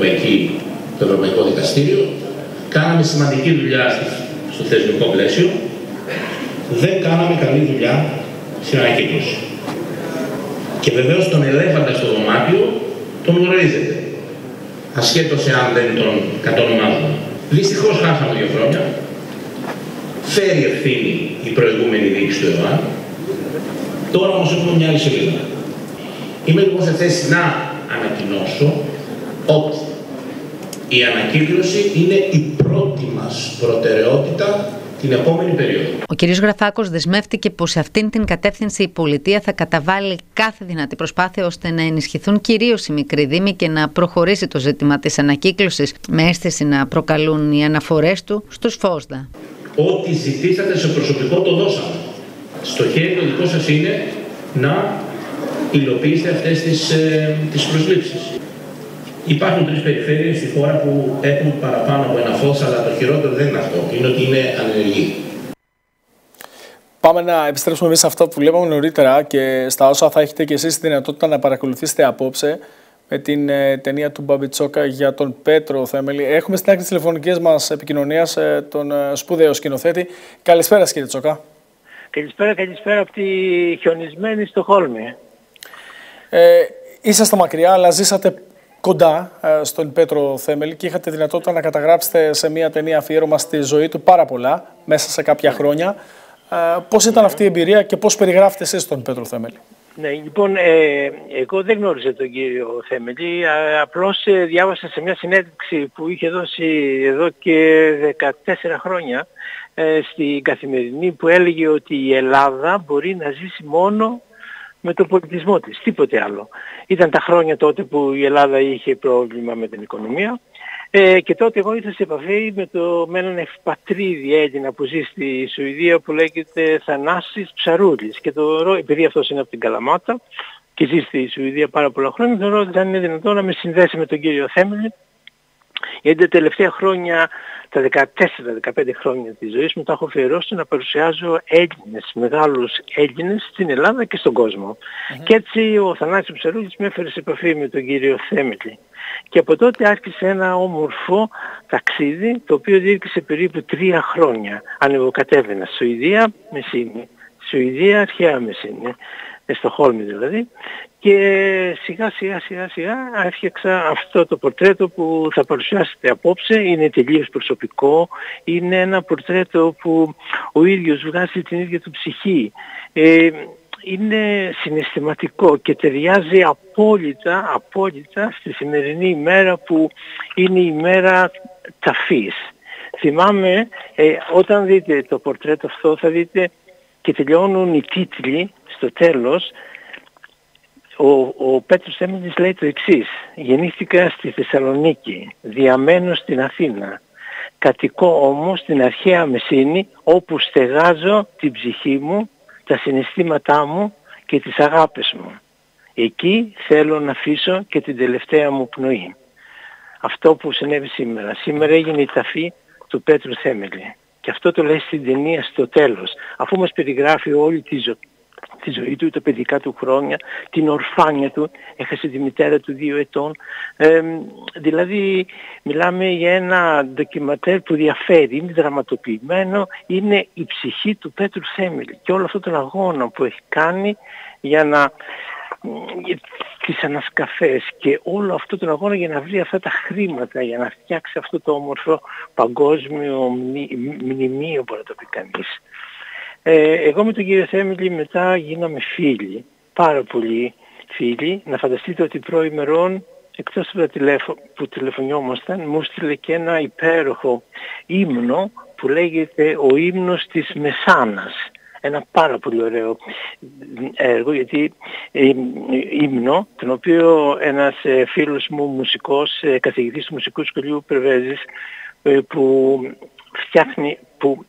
Speaker 15: το Ευρωπαϊκό Δικαστήριο. Κάναμε σημαντική δουλειά στο θεσμικό πλαίσιο. Δεν κάναμε καλή δουλειά στην ανακύκλωση. Και βεβαίως τον ελέφαντα στο δωμάτιο τον γνωρίζετε. Ασχέτως εάν δεν τον κατονομάζουμε. Δυστυχώς χάσαμε 2 χρόνια. Φέρει ευθύνη η προηγούμενη διοίκηση του ΕΒΑΝ. Τώρα όμως έχουμε μια άλλη σελίδα. Είμαι λοιπόν σε θέση να ανακοινώσω ότι η ανακύκλωση είναι η πρώτη μας προτεραιότητα την επόμενη περίοδο.
Speaker 11: Ο κ. Γραφάκος δεσμεύτηκε πως σε αυτήν την κατεύθυνση η πολιτεία θα καταβάλει κάθε δυνατή προσπάθεια ώστε να ενισχυθούν κυρίως οι μικροί δήμοι και να προχωρήσει το ζήτημα της ανακύκλωσης, με αίσθηση να προκαλούν οι αναφορές του στους ΦΟΣΔΑ.
Speaker 15: Ό,τι ζητήσατε σε προσωπικό το δώσαμε. Στο χέρι το δικό σας είναι να υλοποιήσετε αυτές τις προσλήψεις. Υπάρχουν 3 περιφέρειες στη χώρα που έχουν παραπάνω από ένα φως, αλλά το χειρότερο δεν είναι αυτό. Είναι ότι είναι ανενεργοί.
Speaker 1: Πάμε να επιστρέψουμε εμείς σε αυτά που βλέπαμε νωρίτερα και στα όσα θα έχετε και εσείς τη δυνατότητα να παρακολουθήσετε απόψε με την ταινία του Μπάμπη Τσόκα για τον Πέτρο Θέμελη. Έχουμε στην άκρη της τηλεφωνικής μας επικοινωνίας τον σπουδαίο σκηνοθέτη. Καλησπέρα, κύριε Τσόκα.
Speaker 17: Καλησπέρα από τη χιονισμένη Στοκχόλμη.
Speaker 1: Είσαστε μακριά, αλλά ζήσατε κοντά στον Πέτρο Θέμελη και είχατε δυνατότητα να καταγράψετε σε μια ταινία αφιέρωμα στη ζωή του πάρα πολλά μέσα σε κάποια χρόνια. Πώς ήταν αυτή η εμπειρία και πώς περιγράφετε εσείς τον Πέτρο Θέμελη?
Speaker 17: Ναι, λοιπόν, εγώ δεν γνώριζα τον κύριο Θέμελη, απλώς διάβασα σε μια συνέντευξη που είχε δώσει εδώ και 14 χρόνια στην Καθημερινή, που έλεγε ότι η Ελλάδα μπορεί να ζήσει μόνο με τον πολιτισμό της, τίποτε άλλο. Ήταν τα χρόνια τότε που η Ελλάδα είχε πρόβλημα με την οικονομία και τότε εγώ ήρθα σε επαφή με έναν ευπατρίδη Έλληνα που ζει στη Σουηδία που λέγεται Θανάσης Ψαρούλης, και επειδή αυτός είναι από την Καλαμάτα και ζει στη Σουηδία πάρα πολλά χρόνια, θεωρώ ότι δεν είναι δυνατόν να με συνδέσει με τον κύριο Θέμελη, γιατί τα τελευταία χρόνια, τα 14-15 χρόνια της ζωής μου, τα έχω αφιερώσει να παρουσιάζω Έλληνες, μεγάλους Έλληνες στην Ελλάδα και στον κόσμο. Και έτσι ο Θανάσης Ψαρούλης με έφερε σε επαφή με τον κύριο Θέμελη. Και από τότε άρχισε ένα όμορφο ταξίδι, το οποίο διήρκησε περίπου 3 χρόνια. Ανεβοκατέβαινα Σουηδία, Μεσίνη. Σουηδία, Αρχαία Μεσίνη. Στοχόλμη δηλαδή, και σιγά σιγά έφτιαξα αυτό το πορτρέτο που θα παρουσιάσετε απόψε. Είναι τελείως προσωπικό, είναι ένα πορτρέτο που ο ίδιος βγάζει την ίδια του ψυχή. Είναι συναισθηματικό και ταιριάζει απόλυτα στη σημερινή ημέρα που είναι η ημέρα ταφής. Θυμάμαι, όταν δείτε το πορτρέτο αυτό θα δείτε και τελειώνουν οι τίτλοι στο τέλος. Ο Πέτρος Θέμελης λέει το εξής: γεννήθηκα στη Θεσσαλονίκη, διαμένω στην Αθήνα, κατοικώ όμως στην αρχαία Μεσίνη, όπου στεγάζω την ψυχή μου, τα συναισθήματά μου και τις αγάπες μου. Εκεί θέλω να αφήσω και την τελευταία μου πνοή. Αυτό που συνέβη σήμερα. Σήμερα έγινε η ταφή του Πέτρου Θέμελη. Και αυτό το λέει στην ταινία στο τέλος. Αφού μας περιγράφει όλη τη ζωή του, τα παιδικά του χρόνια, την ορφάνια του, έχασε τη μητέρα του 2 ετών. Δηλαδή μιλάμε για ένα ντοκιματέρ που διαφέρει, είναι δραματοποιημένο, είναι η ψυχή του Πέτρου Θέμελη και όλο αυτόν τον αγώνα που έχει κάνει για να τις ανασκαφές και όλο αυτό τον αγώνα για να βρει αυτά τα χρήματα, για να φτιάξει αυτό το όμορφο παγκόσμιο μνημείο, μπορεί να το πει κανείς. Εγώ με τον κύριο Θέμελη μετά γίναμε φίλοι, πάρα πολλοί φίλοι. Να φανταστείτε ότι προημερών, εκτός που τηλεφωνιόμασταν, μου στείλε και ένα υπέροχο ύμνο που λέγεται ο ύμνος της Μεσάνας. Ένα πάρα πολύ ωραίο έργο, γιατί ύμνο, τον οποίο ένας φίλος μου μουσικός, καθηγητής του Μουσικού Σχολείου Περβέζης, που φτιάχνει, που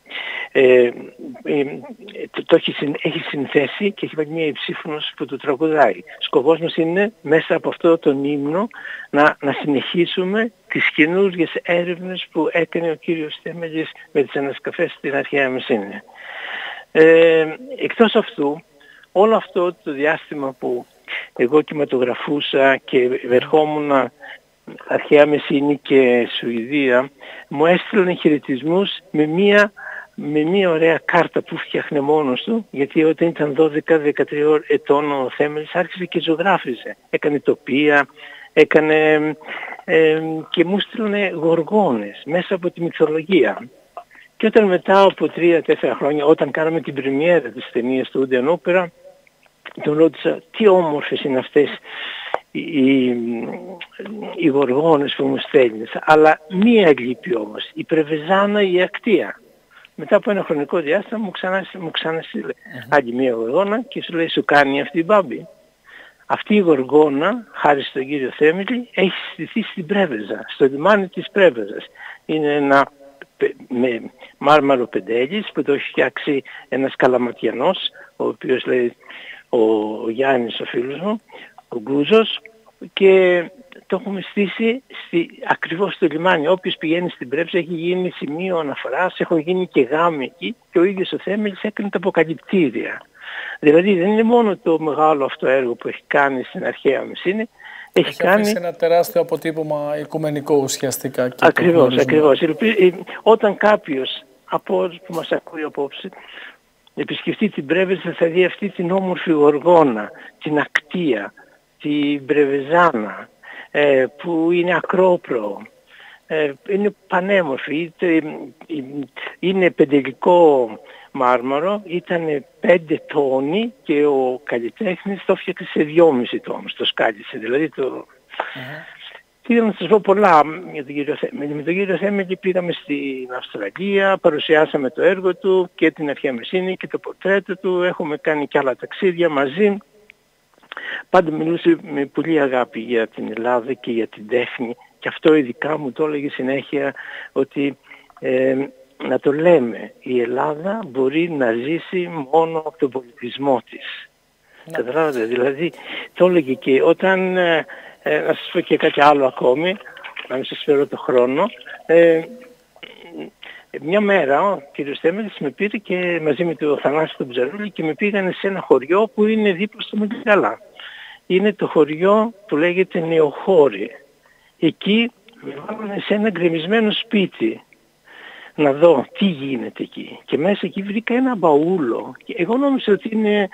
Speaker 17: το έχει συνθέσει και έχει βάλει μια υψήφωνος που το τραγουδάει. Σκοπός μας είναι μέσα από αυτό τον ύμνο να συνεχίσουμε τις καινούργιες έρευνες που έκανε ο κύριος Θέμελης με τις ανασκαφές στην αρχαία Μεσίνη. Εκτός αυτού, όλο αυτό το διάστημα που εγώ κινηματογραφούσα και ερχόμουν αρχαία Μεσίνη και Σουηδία, μου έστειλαν χαιρετισμούς με μια ωραία κάρτα που φτιάχνε μόνος του, γιατί όταν ήταν 12-13 ετών ο Θέμελης άρχισε και ζωγράφιζε. Έκανε τοπία, και μου έστειλαν γοργόνες μέσα από τη μυθολογία. Και όταν μετά από 3-4 χρόνια, όταν κάναμε την πρεμιέρα της ταινίας του Odeon Opera, τον ρώτησα τι όμορφες είναι αυτές οι γοργόνες που μου στέλνεις, αλλά μία λείπει όμως, η Πρεβεζάνα, η Ακτία. Μετά από ένα χρονικό διάστημα μου ξαναστείλε άλλη μία γοργόνα και σου λέει, σου κάνει αυτή η Μπάμπη. Αυτή η γοργόνα, χάρη στον κύριο Θέμελη, έχει στηθεί στην Πρέβεζα, στο λιμάνι της Πρέβεζας. Είναι ένα με μάρμαρο πεντέλης που το έχει φτιάξει ένας Καλαματιανός, ο οποίος λέει ο Γιάννης ο φίλος μου, ο Γκούζος, και το έχουμε στήσει ακριβώς στο λιμάνι. Όποιος πηγαίνει στην Πρέβεζα έχει γίνει σημείο αναφοράς, έχουν γίνει και γάμοι εκεί και ο ίδιος ο Θέμελης έκανε τα αποκαλυπτήρια. Δηλαδή δεν είναι μόνο το μεγάλο αυτό έργο που έχει κάνει στην αρχαία Μεσίνη, έχει κάνει
Speaker 1: ένα τεράστιο αποτύπωμα οικουμενικό ουσιαστικά. Και
Speaker 17: ακριβώς. Όταν κάποιος από όσους που μας ακούει απόψε επισκεφτεί την Πρέβεζα θα δει αυτή την όμορφη γοργόνα, την Ακτία, την Πρεβεζάνα, που είναι ακρόπρο, είναι πανέμορφη, είναι πεντελικό μάρμαρο, ήταν 5 τόνοι και ο καλλιτέχνης το έφτιαξε σε 2,5 τόνους, το σκάλισε, δηλαδή το... Πήγα να σας πω πολλά για τον κύριο Θέμελη. Με τον κύριο Θέμελη πήγαμε στην Αυστραλία, παρουσιάσαμε το έργο του και την αρχαία Μεσίνη και το πορτρέτο του, έχουμε κάνει και άλλα ταξίδια μαζί. Πάντα μιλούσε με πολύ αγάπη για την Ελλάδα και για την τέχνη και αυτό ειδικά μου το έλεγε συνέχεια ότι να το λέμε, η Ελλάδα μπορεί να ζήσει μόνο από τον πολιτισμό της. Καταλάβατε, δηλαδή το έλεγε και όταν, να σας πω και κάτι άλλο ακόμη, να μην σας φέρω το χρόνο, μια μέρα ο κύριος Θέμελης με πήρε και μαζί με τον Θανάση τον Ψαρούλη και με πήγανε σε ένα χωριό που είναι δίπλα στο Μεγκαλά. Είναι το χωριό που λέγεται Νεοχώρη. Εκεί με βάλανε σε ένα γκρεμισμένο σπίτι. να δω τι γίνεται εκεί. Και μέσα εκεί βρήκα ένα μπαούλο. Και εγώ νόμιζα ότι είναι,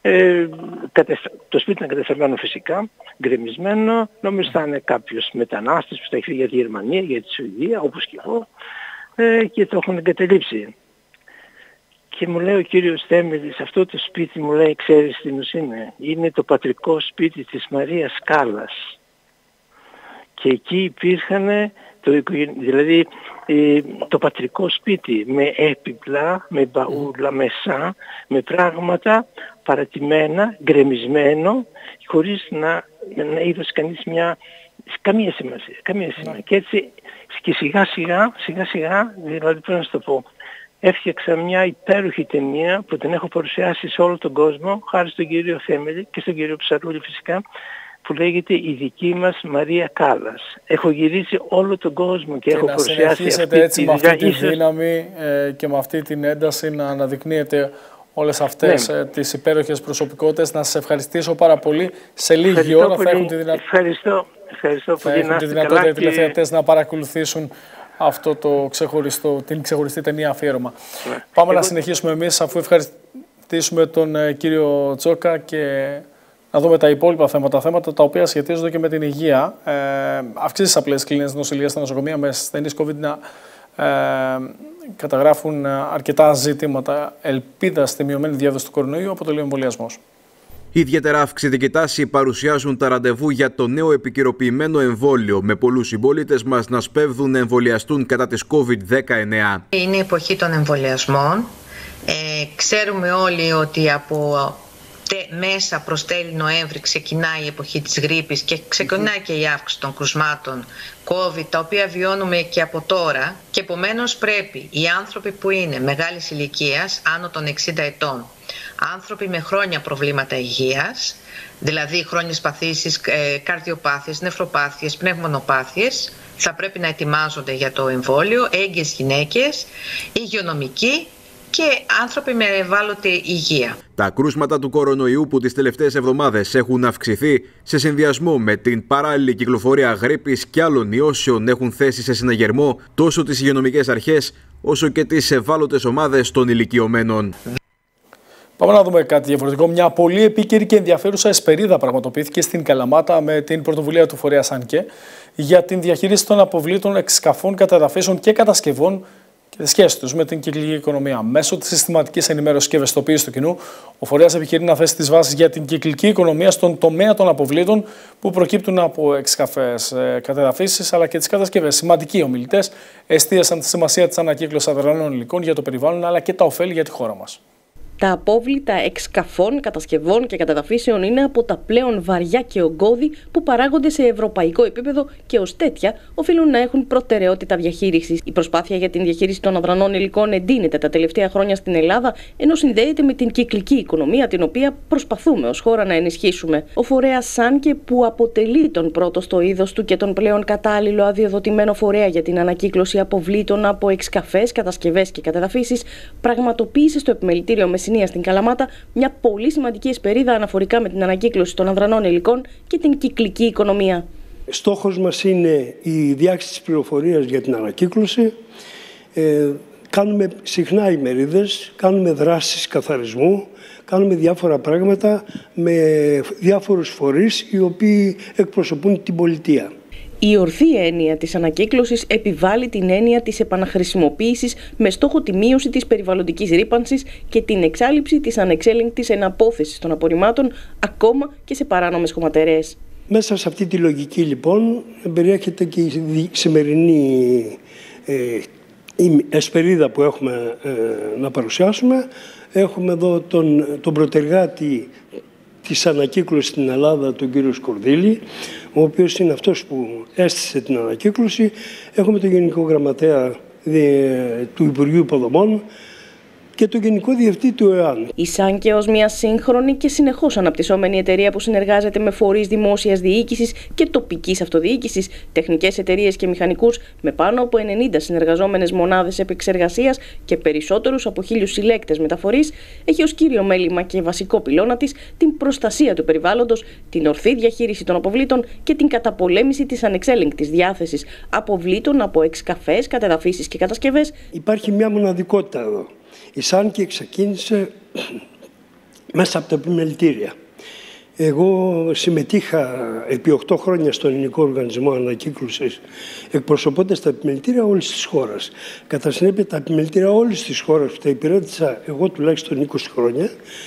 Speaker 17: το σπίτι είναι κατεστραμμένο φυσικά, γκρεμισμένο. Νόμιζα ότι θα είναι κάποιος μετανάστης που θα έχει φύγει για τη Γερμανία, για τη Σουηδία, όπως και εγώ, και το έχουν εγκαταλείψει. Και μου λέει ο κύριος Θέμελης, αυτό το σπίτι, μου λέει, ξέρεις τι είναι? Είναι το πατρικό σπίτι της Μαρίας Κάλλας. Και εκεί υπήρχαν, δηλαδή το πατρικό σπίτι με έπιπλα, με μπαούλα μέσα, με πράγματα παρατημένα, γκρεμισμένο, χωρίς να είδωσε κανείς καμία σημασία. Και έτσι και σιγά σιγά, δηλαδή πρέπει να σου το πω, έφτιαξα μια υπέροχη ταινία που την έχω παρουσιάσει σε όλο τον κόσμο, χάρη στον κύριο Θέμελη και στον κύριο Ψαρούλη φυσικά, που λέγεται «Η δική μας Μαρία Κάλλας». Έχω γυρίσει όλο τον κόσμο και έχω παρουσιάσει αυτή τη δουλειά. Και να συνεχίσετε έτσι με αυτή τη δύναμη και με αυτή την ένταση να αναδεικνύετε όλες αυτές τις υπέροχες προσωπικότητες. Να σας ευχαριστήσω πάρα πολύ. Σε λίγη ώρα θα έχουν τη δυνατότητα οι τηλεθεατές να παρακολουθήσουν αυτό το την ξεχωριστή ταινία αφιέρωμα. Πάμε να συνεχίσουμε εμείς, αφού ευχαριστήσουμε τον κύριο Τσόκα, και να δούμε τα υπόλοιπα θέματα τα οποία σχετίζονται και με την υγεία. Αυξήσεις απλές κλίνες νοσηλείας στα νοσοκομεία με ασθενείς COVID να καταγράφουν αρκετά ζητήματα. Ελπίδα στη μειωμένη διάδοση του κορονοϊού αποτελεί ο εμβολιασμός.
Speaker 18: Ιδιαίτερα αυξητική τάση παρουσιάζουν τα ραντεβού για το νέο επικαιροποιημένο εμβόλιο, με πολλούς συμπολίτες μας να σπέβδουν να εμβολιαστούν κατά της COVID-19.
Speaker 19: Είναι η εποχή των εμβολιασμών. Ξέρουμε όλοι ότι από μέσα προς τέλη Νοέμβρη ξεκινάει η εποχή της γρίπης και ξεκινάει και η αύξηση των κρουσμάτων COVID, τα οποία βιώνουμε και από τώρα, και επομένως πρέπει οι άνθρωποι που είναι μεγάλης ηλικίας, άνω των 60 ετών, άνθρωποι με χρόνια προβλήματα υγείας, δηλαδή χρόνιες παθήσεις, καρδιοπάθειες, νεφροπάθειες, πνευμονοπάθειες, θα πρέπει να ετοιμάζονται για το εμβόλιο, έγκυες γυναίκες, υγειονομικοί και άνθρωποι με ευάλωτη υγεία.
Speaker 18: Τα κρούσματα του κορονοϊού που τις τελευταίες εβδομάδες έχουν αυξηθεί σε συνδυασμό με την παράλληλη κυκλοφορία γρίπης και άλλων ιώσεων έχουν θέσει σε συναγερμό τόσο τις υγειονομικές αρχές όσο και τις ευάλωτες ομάδες των ηλικιωμένων.
Speaker 1: Πάμε να δούμε κάτι διαφορετικό. Μια πολύ επίκαιρη και ενδιαφέρουσα εσπερίδα πραγματοποιήθηκε στην Καλαμάτα με την πρωτοβουλία του φορέα ΣΑΝΚΕ για την διαχείριση των αποβλήτων εξκαφών, καταδαφίσεων και κατασκευών και τη σχέση τους με την κυκλική οικονομία. Μέσω της συστηματικής ενημέρωσης και ευαισθητοποίησης του κοινού, ο φορέας επιχειρεί να θέσει τις βάσεις για την κυκλική οικονομία στον τομέα των αποβλήτων που προκύπτουν από εξκαφές, κατεδαφίσεις αλλά και τις κατασκευές. Σημαντικοί ομιλητές εστίασαν τη σημασία της ανακύκλωσης αδρανών υλικών για το περιβάλλον αλλά και τα ωφέλη για τη χώρα μας.
Speaker 6: Τα απόβλητα εξκαφών, κατασκευών και καταδαφίσεων είναι από τα πλέον βαριά και ογκώδη που παράγονται σε ευρωπαϊκό επίπεδο και ως τέτοια οφείλουν να έχουν προτεραιότητα διαχείρισης. Η προσπάθεια για την διαχείριση των αδρανών υλικών εντείνεται τα τελευταία χρόνια στην Ελλάδα, ενώ συνδέεται με την κυκλική οικονομία, την οποία προσπαθούμε ως χώρα να ενισχύσουμε. Ο φορέας ΣΑΝΚΕ, που αποτελεί τον πρώτο στο είδος του και τον πλέον κατάλληλο αδειοδοτημένο φορέα για την ανακύκλωση αποβλήτων από εξκαφές, κατασκευές και κατεδαφίσεις, πραγματοποίησε στο επιμελητήριο Μεσσηνίας στην Καλαμάτα μια πολύ σημαντική εσπερίδα αναφορικά με την ανακύκλωση των αδρανών υλικών και την κυκλική οικονομία.
Speaker 20: Στόχος μας είναι η διάχυση της πληροφορίας για την ανακύκλωση. Κάνουμε συχνά ημερίδες, κάνουμε δράσεις καθαρισμού, κάνουμε διάφορα πράγματα με διάφορους φορείς οι οποίοι εκπροσωπούν την πολιτεία.
Speaker 6: Η ορθή έννοια της ανακύκλωσης επιβάλλει την έννοια της επαναχρησιμοποίησης με στόχο τη μείωση της περιβαλλοντικής ρύπανσης και την εξάλειψη της ανεξέλεγκτης εναπόθεσης των απορριμμάτων, ακόμα και σε παράνομες χωματερές.
Speaker 20: Μέσα σε αυτή τη λογική λοιπόν περιέχεται και η σημερινή η εσπερίδα που έχουμε να παρουσιάσουμε. Έχουμε εδώ τον προτεργάτη της ανακύκλωσης στην Ελλάδα, τον κύριο Σκορδίλη, ο οποίος είναι αυτός που έστησε την ανακύκλωση. Έχουμε τον Γενικό Γραμματέα του Υπουργείου Υποδομών, και το Γενικό Διευθυντή του ΕΑΝ.
Speaker 6: Η ΣΑΝΚΕ ως μια σύγχρονη και συνεχώς αναπτυσσόμενη εταιρεία που συνεργάζεται με φορείς δημόσιας διοίκησης και τοπικής αυτοδιοίκησης, τεχνικές εταιρείες και μηχανικούς με πάνω από 90 συνεργαζόμενες μονάδες επεξεργασίας και περισσότερους από 1.000 συλλέκτες μεταφορείς, έχει ως κύριο μέλημα και βασικό πυλώνα της την προστασία του περιβάλλοντος, την ορθή διαχείριση των αποβλήτων και την καταπολέμηση της ανεξέλεγκτης διάθεσης αποβλήτων από εξκαφές, κατεδαφίσεις και κατασκευές.
Speaker 20: Υπάρχει μια μοναδικότητα εδώ. Η ΣΑΝΚΕ ξεκίνησε μέσα από τα επιμελητήρια. Εγώ συμμετείχα επί 8 χρόνια στον Ελληνικό Οργανισμό Ανακύκλωσης, εκπροσωπώντας τα επιμελητήρια όλης της χώρας. Κατά συνέπεια, τα επιμελητήρια όλης της χώρας που τα υπηρέτησα εγώ τουλάχιστον 20 χρόνια,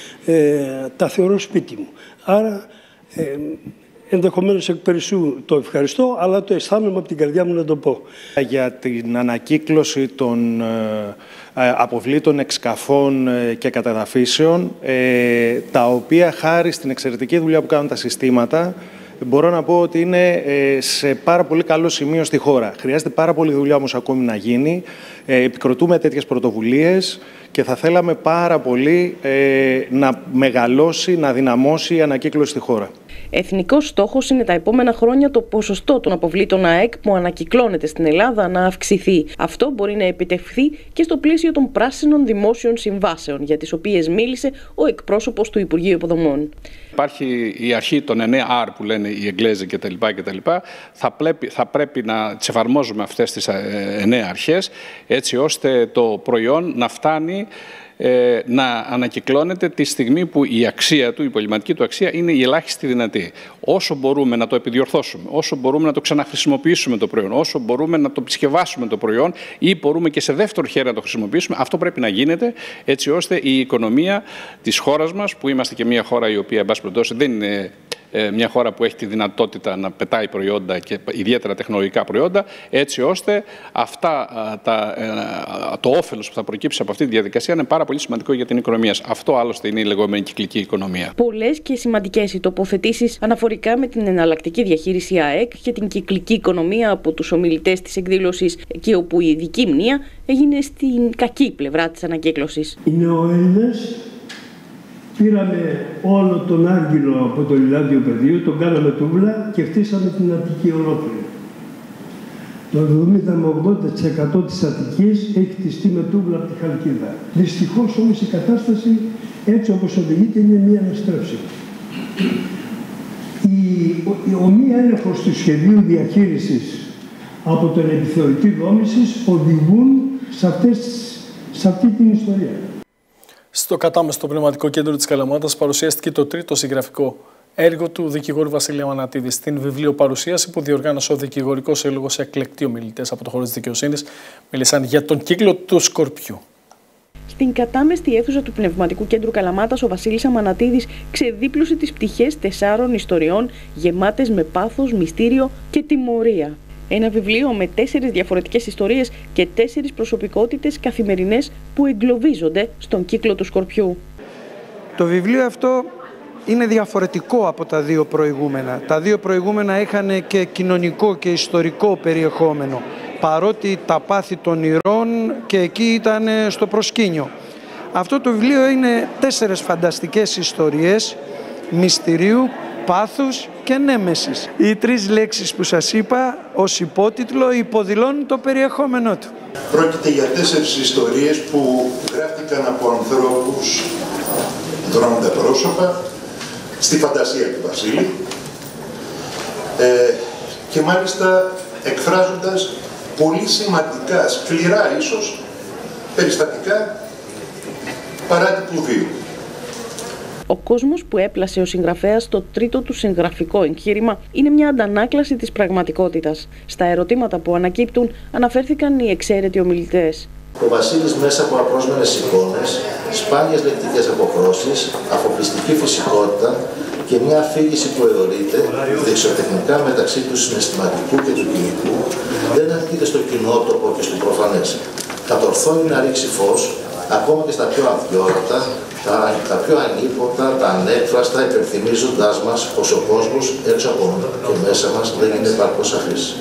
Speaker 20: τα θεωρώ σπίτι μου. Άρα, ενδεχομένως εκ περισσού το ευχαριστώ, αλλά το αισθάνομαι από την καρδιά μου να το πω.
Speaker 21: Για την ανακύκλωση των αποβλήτων εξκαφών και κατεδαφίσεων, τα οποία χάρη στην εξαιρετική δουλειά που κάνουν τα συστήματα, μπορώ να πω ότι είναι σε πάρα πολύ καλό σημείο στη χώρα. Χρειάζεται πάρα πολύ δουλειά όμως ακόμη να γίνει. Επικροτούμε τέτοιες πρωτοβουλίες και θα θέλαμε πάρα πολύ να μεγαλώσει, να δυναμώσει η ανακύκλωση στη χώρα.
Speaker 6: Εθνικός στόχος είναι τα επόμενα χρόνια το ποσοστό των αποβλήτων ΑΕΚ που ανακυκλώνεται στην Ελλάδα να αυξηθεί. Αυτό μπορεί να επιτευχθεί και στο πλαίσιο των πράσινων δημόσιων συμβάσεων, για τις οποίες μίλησε ο εκπρόσωπος του Υπουργείου Υποδομών.
Speaker 22: Υπάρχει η αρχή των 9R που λένε οι Εγγλέζοι κτλ. Θα πρέπει να τις εφαρμόζουμε αυτές τις 9 αρχές, έτσι ώστε το προϊόν να φτάνει να ανακυκλώνεται τη στιγμή που η αξία του, η πολυματική του αξία είναι η ελάχιστη δυνατή. Όσο μπορούμε να το επιδιορθώσουμε, όσο μπορούμε να το ξαναχρησιμοποιήσουμε το προϊόν, όσο μπορούμε να το επισκευάσουμε το προϊόν ή μπορούμε και σε δεύτερο χέρι να το χρησιμοποιήσουμε, αυτό πρέπει να γίνεται έτσι ώστε η οικονομία της χώρας μας, που είμαστε και μια χώρα η οποία, εν πάση περιπτώσει, δεν είναι μια χώρα που έχει τη δυνατότητα να πετάει προϊόντα και ιδιαίτερα τεχνολογικά προϊόντα, έτσι ώστε το όφελος που θα προκύψει από αυτή τη διαδικασία είναι πάρα πολύ σημαντικό για την οικονομία. Αυτό άλλωστε είναι η λεγόμενη κυκλική οικονομία.
Speaker 6: Πολλές και σημαντικές οι τοποθετήσεις αναφορικά με την εναλλακτική διαχείριση ΑΕΚ και την κυκλική οικονομία από τους ομιλητές της εκδήλωσης, εκεί όπου η ειδική μνήα έγινε στην κακή πλευρά της ανακύκλωσης.
Speaker 20: Οι νεοέλληνες πήραμε όλο τον Άργυλο από το Λιλάδιο Πεδίο, τον κάναμε τούβλα και χτίσαμε την Αττική ολόκληρη. Το 70 με 80% της Αττικής έχει χτιστεί με τούβλα από τη Χαλκίδα. Δυστυχώς όμως η κατάσταση έτσι όπως οδηγείται είναι μία αναστρέψη. Ο μη έλεγχος του σχεδίου διαχείρισης από τον επιθεωρητή δόμησης οδηγούν σε αυτή την ιστορία.
Speaker 1: Στο κατάμεστο πνευματικό κέντρο της Καλαμάτας παρουσιάστηκε το τρίτο συγγραφικό έργο του δικηγόρου Βασίλεια Μανατίδη. Στην βιβλιοπαρουσίαση που διοργάνωσε ο δικηγορικός σύλλογος, εκλεκτοί ομιλητές από το χώρο της δικαιοσύνης μίλησαν για τον κύκλο του Σκορπιού.
Speaker 6: Στην κατάμεστη αίθουσα του Πνευματικού Κέντρου Καλαμάτας, ο Βασίλης Μανατίδης ξεδίπλωσε τις πτυχές 4 ιστοριών γεμάτες με πάθος, μυστήριο και τιμωρία. Ένα βιβλίο με 4 διαφορετικές ιστορίες και 4 προσωπικότητες καθημερινές που εγκλωβίζονται στον κύκλο του Σκορπιού.
Speaker 23: Το βιβλίο αυτό είναι διαφορετικό από τα 2 προηγούμενα. Τα 2 προηγούμενα είχαν και κοινωνικό και ιστορικό περιεχόμενο, παρότι τα πάθη των ηρώων και εκεί ήταν στο προσκήνιο. Αυτό το βιβλίο είναι 4 φανταστικές ιστορίες μυστηρίου, πάθους και νέμεσης. Οι 3 λέξεις που σας είπα ως υπότιτλο υποδηλώνουν το περιεχόμενό του.
Speaker 24: Πρόκειται για 4 ιστορίες που γράφτηκαν από ανθρώπους, δρόμοντα πρόσωπα, στη φαντασία του Βασίλη και μάλιστα εκφράζοντας πολύ σημαντικά, σκληρά ίσως, περιστατικά παράτυπου βίου.
Speaker 6: Ο κόσμος που έπλασε ο συγγραφέας στο τρίτο του συγγραφικό εγχείρημα είναι μια αντανάκλαση της πραγματικότητας. Στα ερωτήματα που ανακύπτουν αναφέρθηκαν οι εξαίρετοι ομιλητές.
Speaker 25: Ο Βασίλης μέσα από απρόσμενες εικόνες, σπάνιες λεκτικές αποχρώσεις, αφοπλιστική φυσικότητα και μια αφήγηση που αιωρείται δεξιοτεχνικά μεταξύ του συναισθηματικού και του κοινικού, δεν αρκείται στο κοινότοπο και στο προφανές. Κατορθώνει να ρίξει φως ακόμα και στα πιο αδιόρατα, τα πιο ανίποτα, τα ανέκφραστα, υπενθυμίζοντάς μας πως ο κόσμος έξω από και μέσα μας δεν είναι επαρκώς σαφής.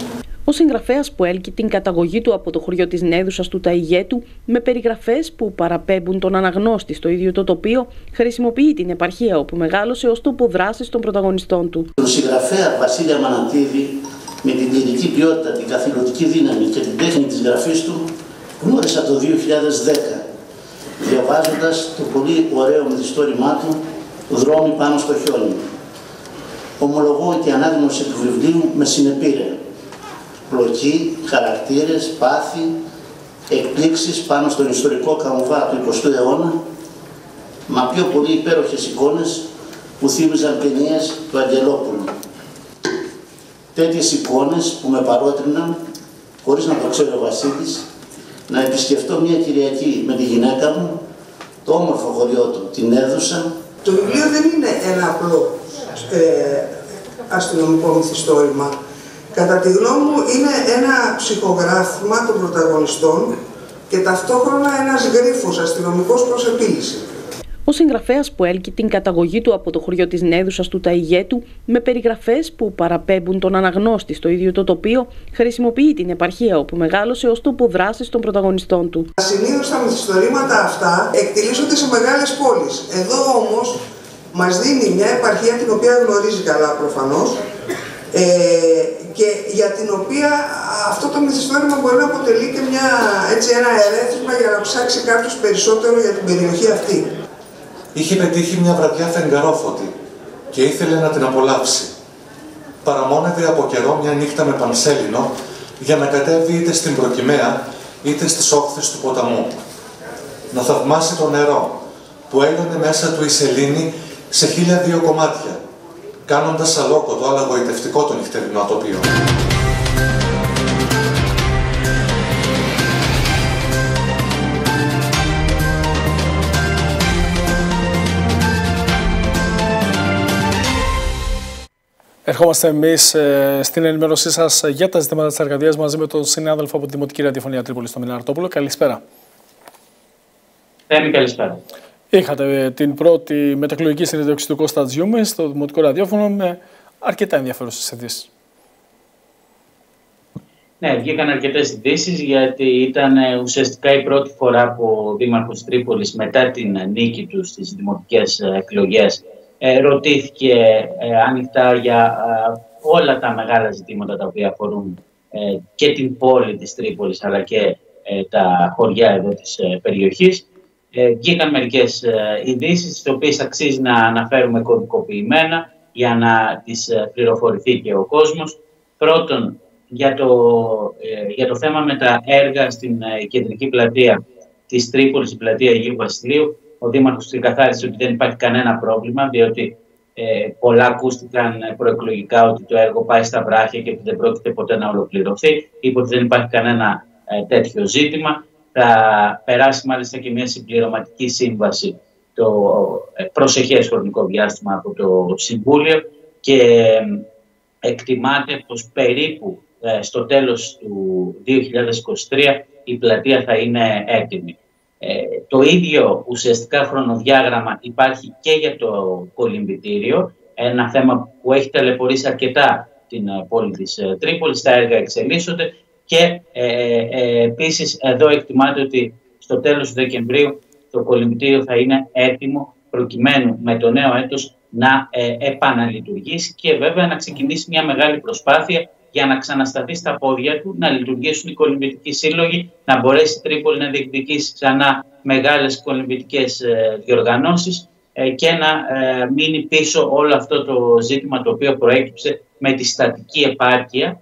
Speaker 6: Ο συγγραφέας που έλκει την καταγωγή του από το χωριό της Νέδουσας του Ταϊγέτου με περιγραφές που παραπέμπουν τον αναγνώστη στο ίδιο το τοπίο, χρησιμοποιεί την επαρχία όπου μεγάλωσε ως τόπο δράσης των πρωταγωνιστών του.
Speaker 2: Τον συγγραφέα Βασίλη Αμανατίδη, με την λυρική ποιότητα, την καθηλωτική δύναμη και την τέχνη της γραφής του, γνώρισα το 2010, διαβάζοντας το πολύ ωραίο μυθιστόρημά του «Δρόμοι πάνω στο χιόνι». Ομολογώ και η ανάγνωση του βιβλίου με συνεπήρε. Πλοκή, χαρακτήρες, πάθη, εκπλήξεις πάνω στον ιστορικό καμβά του 20ου αιώνα, μα πιο πολύ υπέροχες εικόνες που θύμιζαν ταινίες του Αγγελόπουλου. Τέτοιες εικόνες που με παρότριναν, χωρίς να το ξέρει ο Βασίλης, να επισκεφτώ μια Κυριακή με τη γυναίκα μου, το όμορφο χωριό του, την Έδουσα.
Speaker 3: Το βιβλίο δεν είναι ένα απλό αστυνομικό μυθιστόρημα. Κατά τη γνώμη μου είναι ένα ψυχογράφημα των πρωταγωνιστών και ταυτόχρονα ένας γρίφος αστυνομικός προς επίλυση.
Speaker 6: Ο συγγραφέας που έλκει την καταγωγή του από το χωριό της Νέδουσας του Ταϊγέτου με περιγραφές που παραπέμπουν τον αναγνώστη στο ίδιο το τοπίο, χρησιμοποιεί την επαρχία όπου μεγάλωσε ως τόπο δράσης των πρωταγωνιστών του.
Speaker 3: Συνήθως τα μυθιστορήματα αυτά εκτιλήσονται σε μεγάλες πόλεις. Εδώ όμως μας δίνει μια επαρχία την οποία γνωρίζει καλά προφανώς, και για την οποία αυτό το μυθιστόρημα μπορεί να αποτελεί και ένα ερέθισμα για να ψάξει κάποιος περισσότερο για την περιοχή αυτή.
Speaker 4: Είχε πετύχει μια βραδιά φεγγαρόφωτη και ήθελε να την απολαύσει. Παραμόνευε από καιρό μια νύχτα με πανσέλινο για να κατέβει είτε στην Προκυμαία είτε στις όχθες του ποταμού. Να θαυμάσει το νερό που έλειωνε μέσα του η σελήνη σε 1002 κομμάτια, κάνοντας αλόκοτο αλλά γοητευτικό το νυχτερινό τοπίο.
Speaker 1: Ερχόμαστε εμείς στην ενημέρωσή σας για τα ζητήματα της Αρκαδίας μαζί με τον συνάδελφο από τη Δημοτική Ραδιοφωνία Τρίπολης, τον Μινά Αρτόπουλο. Καλησπέρα.
Speaker 5: Καλησπέρα.
Speaker 1: Είχατε την πρώτη μετακλογική συνέντευξη του Κώστα Τζιούμε στο Δημοτικό Ραδιόφωνο με αρκετά ενδιαφέρουσες ειδήσεις.
Speaker 5: Ναι, βγήκαν αρκετές ειδήσεις γιατί ήταν ουσιαστικά η πρώτη φορά που ο Δήμαρχος Τρίπολης μετά την νίκη του στις δημοτικές εκλογές ρωτήθηκε ανοιχτά για όλα τα μεγάλα ζητήματα τα οποία αφορούν και την πόλη της Τρίπολης αλλά και τα χωριά εδώ της περιοχής. Βγήκαν μερικές ειδήσεις, τις οποίες αξίζει να αναφέρουμε κωδικοποιημένα για να τις πληροφορηθεί και ο κόσμος. Πρώτον, για το θέμα με τα έργα στην κεντρική πλατεία της Τρίπολης, η πλατεία Αγίου Βασιλείου, ο Δήμαρχος ξεκαθάρισε ότι δεν υπάρχει κανένα πρόβλημα, διότι πολλά ακούστηκαν προεκλογικά ότι το έργο πάει στα βράχια και ότι δεν πρόκειται ποτέ να ολοκληρωθεί. Είπε ότι δεν υπάρχει κανένα τέτοιο ζήτημα. Θα περάσει μάλιστα και μια συμπληρωματική σύμβαση το προσεχές χρονικό διάστημα από το Συμβούλιο και εκτιμάται πως περίπου στο τέλος του 2023 η πλατεία θα είναι έτοιμη. Το ίδιο ουσιαστικά χρονοδιάγραμμα υπάρχει και για το κολυμβητήριο, ένα θέμα που έχει ταλαιπωρήσει αρκετά την πόλη της Τρίπολης, τα έργα εξελίσσονται και επίσης εδώ εκτιμάται ότι στο τέλος του Δεκεμβρίου το κολυμβητήριο θα είναι έτοιμο προκειμένου με το νέο έτος να επαναλειτουργήσει και βέβαια να ξεκινήσει μια μεγάλη προσπάθεια για να ξανασταθεί στα πόδια του, να λειτουργήσουν οι κολυμβητικοί σύλλογοι, να μπορέσει η Τρίπολη να διεκδικήσει ξανά μεγάλες κολυμβητικές διοργανώσεις και να μείνει πίσω όλο αυτό το ζήτημα το οποίο προέκυψε με τη στατική επάρκεια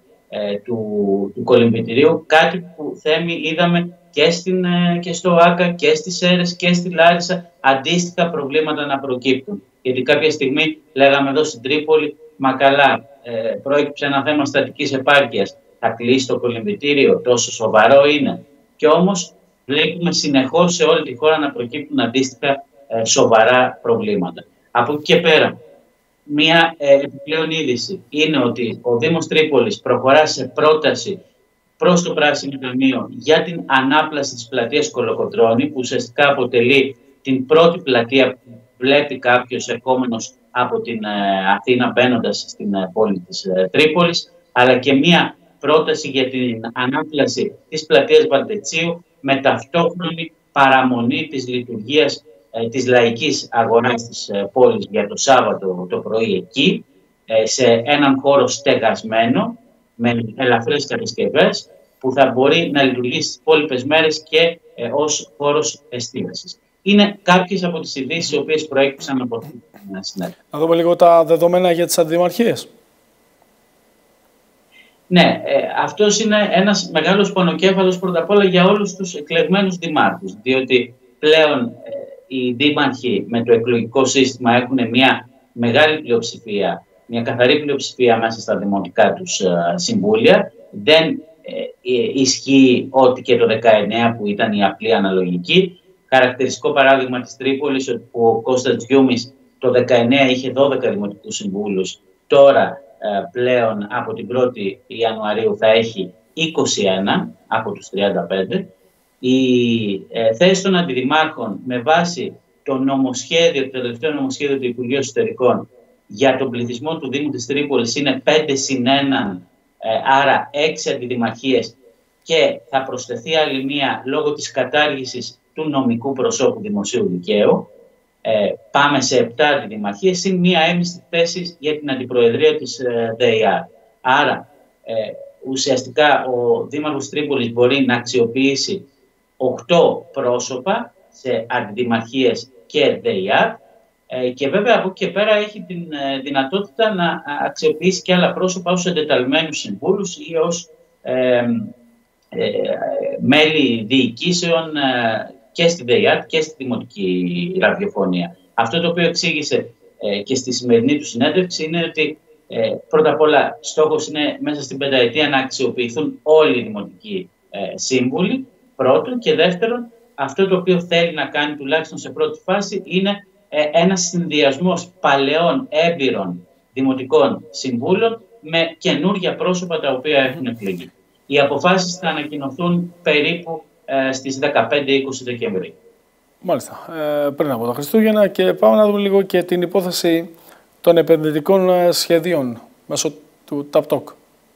Speaker 5: του κολυμβητηρίου, κάτι που είδαμε και στο Άκα και στις Σέρρες και στη Λάρισα αντίστοιχα προβλήματα να προκύπτουν. Γιατί κάποια στιγμή λέγαμε εδώ στην Τρίπολη, μα καλά, προέκυψε ένα θέμα στατικής επάρκειας. Θα κλείσει το κολυμβητήριο, τόσο σοβαρό είναι? Και όμως βλέπουμε συνεχώς σε όλη τη χώρα να προκύπτουν αντίστοιχα σοβαρά προβλήματα. Από εκεί και πέρα, μία επιπλέον είδηση είναι ότι ο Δήμος Τρίπολης προχωρά σε πρόταση προς το Πράσινο Ταμείο για την ανάπλαση της πλατείας Κολοκοτρώνη, που ουσιαστικά αποτελεί την πρώτη πλατεία που βλέπει κάποιος ερχόμενος από την Αθήνα μπαίνοντας στην πόλη της Τρίπολης, αλλά και μια πρόταση για την ανάπλαση της πλατείας Βαλτετσίου με ταυτόχρονη παραμονή της λειτουργίας της λαϊκής αγοράς της πόλης για το Σάββατο το πρωί εκεί, σε έναν χώρο στεγασμένο με ελαφρές κατασκευές που θα μπορεί να λειτουργήσει τις υπόλοιπες μέρες και ως χώρος εστίασης. Είναι κάποιες από τις ειδήσεις οι οποίες προέκυψαν από την συνέντευξη.
Speaker 1: Να δούμε λίγο τα δεδομένα για τις αντιδημαρχίες.
Speaker 5: Ναι, αυτός είναι ένας μεγάλος πονοκέφαλος πρώτα απ' όλα για όλους τους εκλεγμένους δημάρχους, διότι πλέον οι δήμαρχοι με το εκλογικό σύστημα έχουν μια μεγάλη πλειοψηφία, μια καθαρή πλειοψηφία μέσα στα δημοτικά τους συμβούλια. Δεν ισχύει ότι και το 19 που ήταν η απλή αναλογική. Χαρακτηριστικό παράδειγμα της Τρίπολης, όπου ο Κώστας Γιούμης το 19 είχε 12 δημοτικούς συμβούλους, τώρα πλέον από την 1η Ιανουαρίου θα έχει 21 από τους 35. Η θέση των αντιδημάρχων με βάση το νομοσχέδιο, το τελευταίο νομοσχέδιο του Υπουργείου Εσωτερικών για τον πληθυσμό του Δήμου της Τρίπολης είναι 5+1, άρα 6 αντιδημαρχίες, και θα προσθεθεί άλλη μία λόγω της κατάργησης του νομικού προσώπου δημοσίου δικαίου. Πάμε σε 7 αντιδημαρχίες, συν μία έμιστη θέση για την αντιπροεδρία της ΔΕΙΑ. Άρα, ουσιαστικά ο Δήμαρχος Τρίπολης μπορεί να αξιοποιήσει 8 πρόσωπα σε αντιδημαρχίες και ΔΕΙΑ, και βέβαια από εκεί και πέρα έχει την δυνατότητα να αξιοποιήσει και άλλα πρόσωπα ως εντεταλμένους συμβούλους ή ως μέλη διοικήσεων και στη ΔΕΙΑΤ και στη Δημοτική Ραδιοφωνία. Αυτό το οποίο εξήγησε και στη σημερινή του συνέντευξη είναι ότι πρώτα απ' όλα στόχος είναι μέσα στην πενταετία να αξιοποιηθούν όλοι οι δημοτικοί σύμβουλοι, πρώτον, και δεύτερον, αυτό το οποίο θέλει να κάνει τουλάχιστον σε πρώτη φάση είναι ένας συνδυασμός παλαιών έμπειρων δημοτικών συμβούλων με καινούργια πρόσωπα τα οποία έχουν εκλεγεί. Οι αποφάσεις θα ανακοινωθούν περίπου στις 15-20 Δεκεμβρίου.
Speaker 1: Μάλιστα. Πριν από τα Χριστούγεννα, και πάμε να δούμε λίγο και την υπόθεση των επενδυτικών σχεδίων μέσω του ΤΑΠΤΟΚ.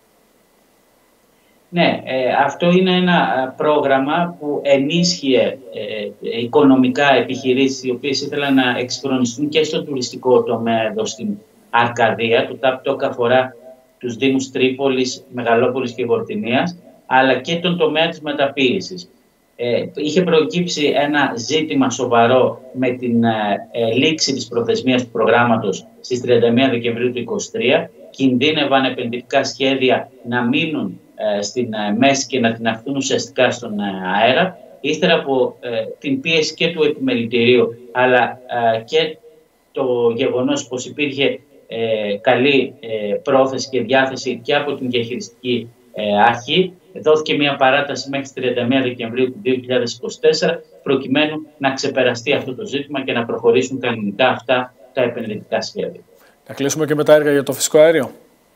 Speaker 5: Ναι, αυτό είναι ένα πρόγραμμα που ενίσχυε οικονομικά επιχειρήσεις οι οποίες ήθελαν να εξυγχρονιστούν και στο τουριστικό τομέα εδώ στην Αρκαδία. Το ΤΑΠΤΟΚ αφορά τους Δήμους Τρίπολης, Μεγαλόπολης και Γορτινίας, αλλά και τον τομέα της μεταποίησης. Είχε προκύψει ένα ζήτημα σοβαρό με την λήξη της προθεσμίας του προγράμματος στις 31 Δεκεμβρίου του 2023. Κινδύνευαν επενδυτικά σχέδια να μείνουν στην μέση και να τιναχθούν ουσιαστικά στον αέρα. Ύστερα από την πίεση και του επιμελητηρίου, αλλά και το γεγονός πως υπήρχε καλή πρόθεση και διάθεση και από την διαχειριστική αρχή, δόθηκε μια παράταση μέχρι τις 31 Δεκεμβρίου του 2024 προκειμένου να ξεπεραστεί αυτό το ζήτημα και να προχωρήσουν κανονικά αυτά τα επενδυτικά σχέδια.
Speaker 1: Να κλείσουμε και με τα έργα για το φυσικό αέριο.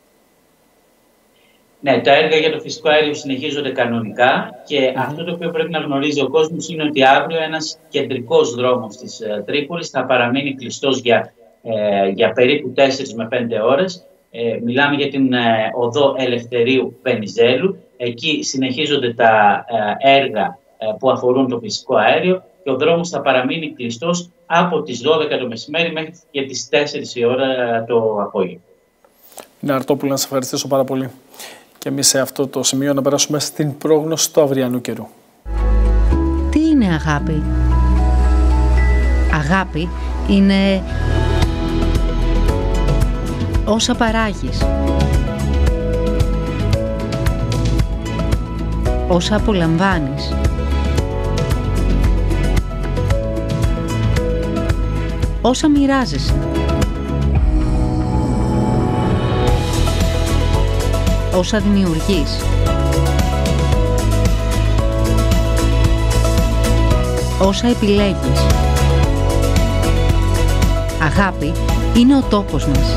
Speaker 5: Ναι, τα έργα για το φυσικό αέριο συνεχίζονται κανονικά και αυτό το οποίο πρέπει να γνωρίζει ο κόσμος είναι ότι αύριο ένας κεντρικός δρόμος της Τρίπολης θα παραμείνει κλειστός για περίπου 4 με 5 ώρες. Μιλάμε για την οδό Ελευθερίου Βενιζέλου. Εκεί συνεχίζονται τα έργα που αφορούν το φυσικό αέριο και ο δρόμος θα παραμείνει κλειστός από τις 12 το μεσημέρι μέχρι και τις 4 η ώρα το απόγευμα.
Speaker 1: Ναι, Αρτόπουλο, να σας ευχαριστήσω πάρα πολύ. Και εμείς σε αυτό το σημείο να περάσουμε στην πρόγνωση του αυριανού καιρού.
Speaker 11: Τι είναι αγάπη? Αγάπη είναι όσα παράγεις, όσα απολαμβάνεις, όσα μοιράζεσαι, όσα δημιουργείς, όσα επιλέγεις. Αγάπη είναι ο τόπος μας.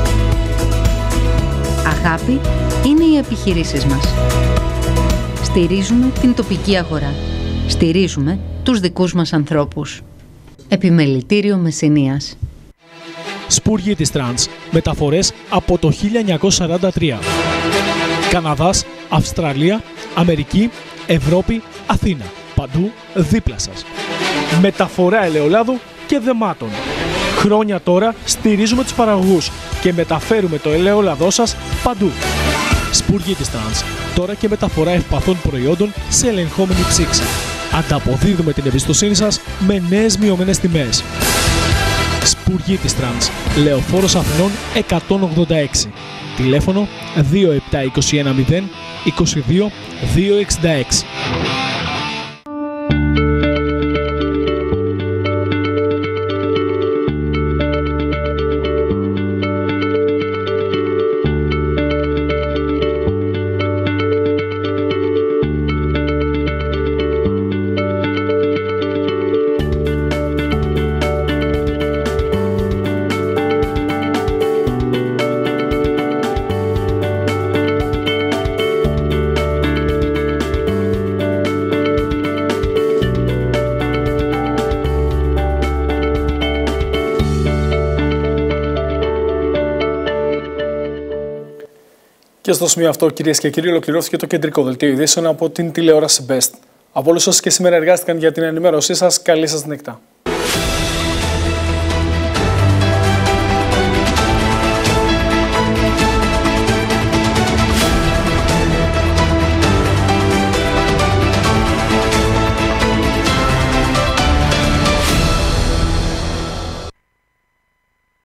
Speaker 11: Αγάπη είναι οι επιχειρήσεις μας. Στηρίζουμε την τοπική αγορά. Στηρίζουμε τους δικούς μας ανθρώπους. Επιμελητήριο Μεσσηνίας.
Speaker 7: Σπούργοι της Τρανς. Μεταφορές από το 1943. Καναδάς,
Speaker 1: Αυστραλία, Αμερική, Ευρώπη, Αθήνα. Παντού δίπλα σας. Μεταφορά ελαιολάδου και δεμάτων. Χρόνια τώρα στηρίζουμε τους παραγωγούς και μεταφέρουμε το ελαιόλαδό σας παντού. Σπουργίτης Τρανς. Τώρα και μεταφορά ευπαθών προϊόντων σε ελεγχόμενη ψήξη. Ανταποδίδουμε την εμπιστοσύνη σας με νέες μειωμένες τιμές. Σπουργίτης Τρανς. Λεωφόρος Αθηνών 186. Τηλέφωνο 27210 22 266. Και στο σημείο αυτό, κυρίες και κύριοι, ολοκληρώθηκε το κεντρικό δελτίο ειδήσεων από την τηλεόραση Best. Από όλους όσους και σήμερα εργάστηκαν για την ενημέρωσή σας, καλή σας νύχτα.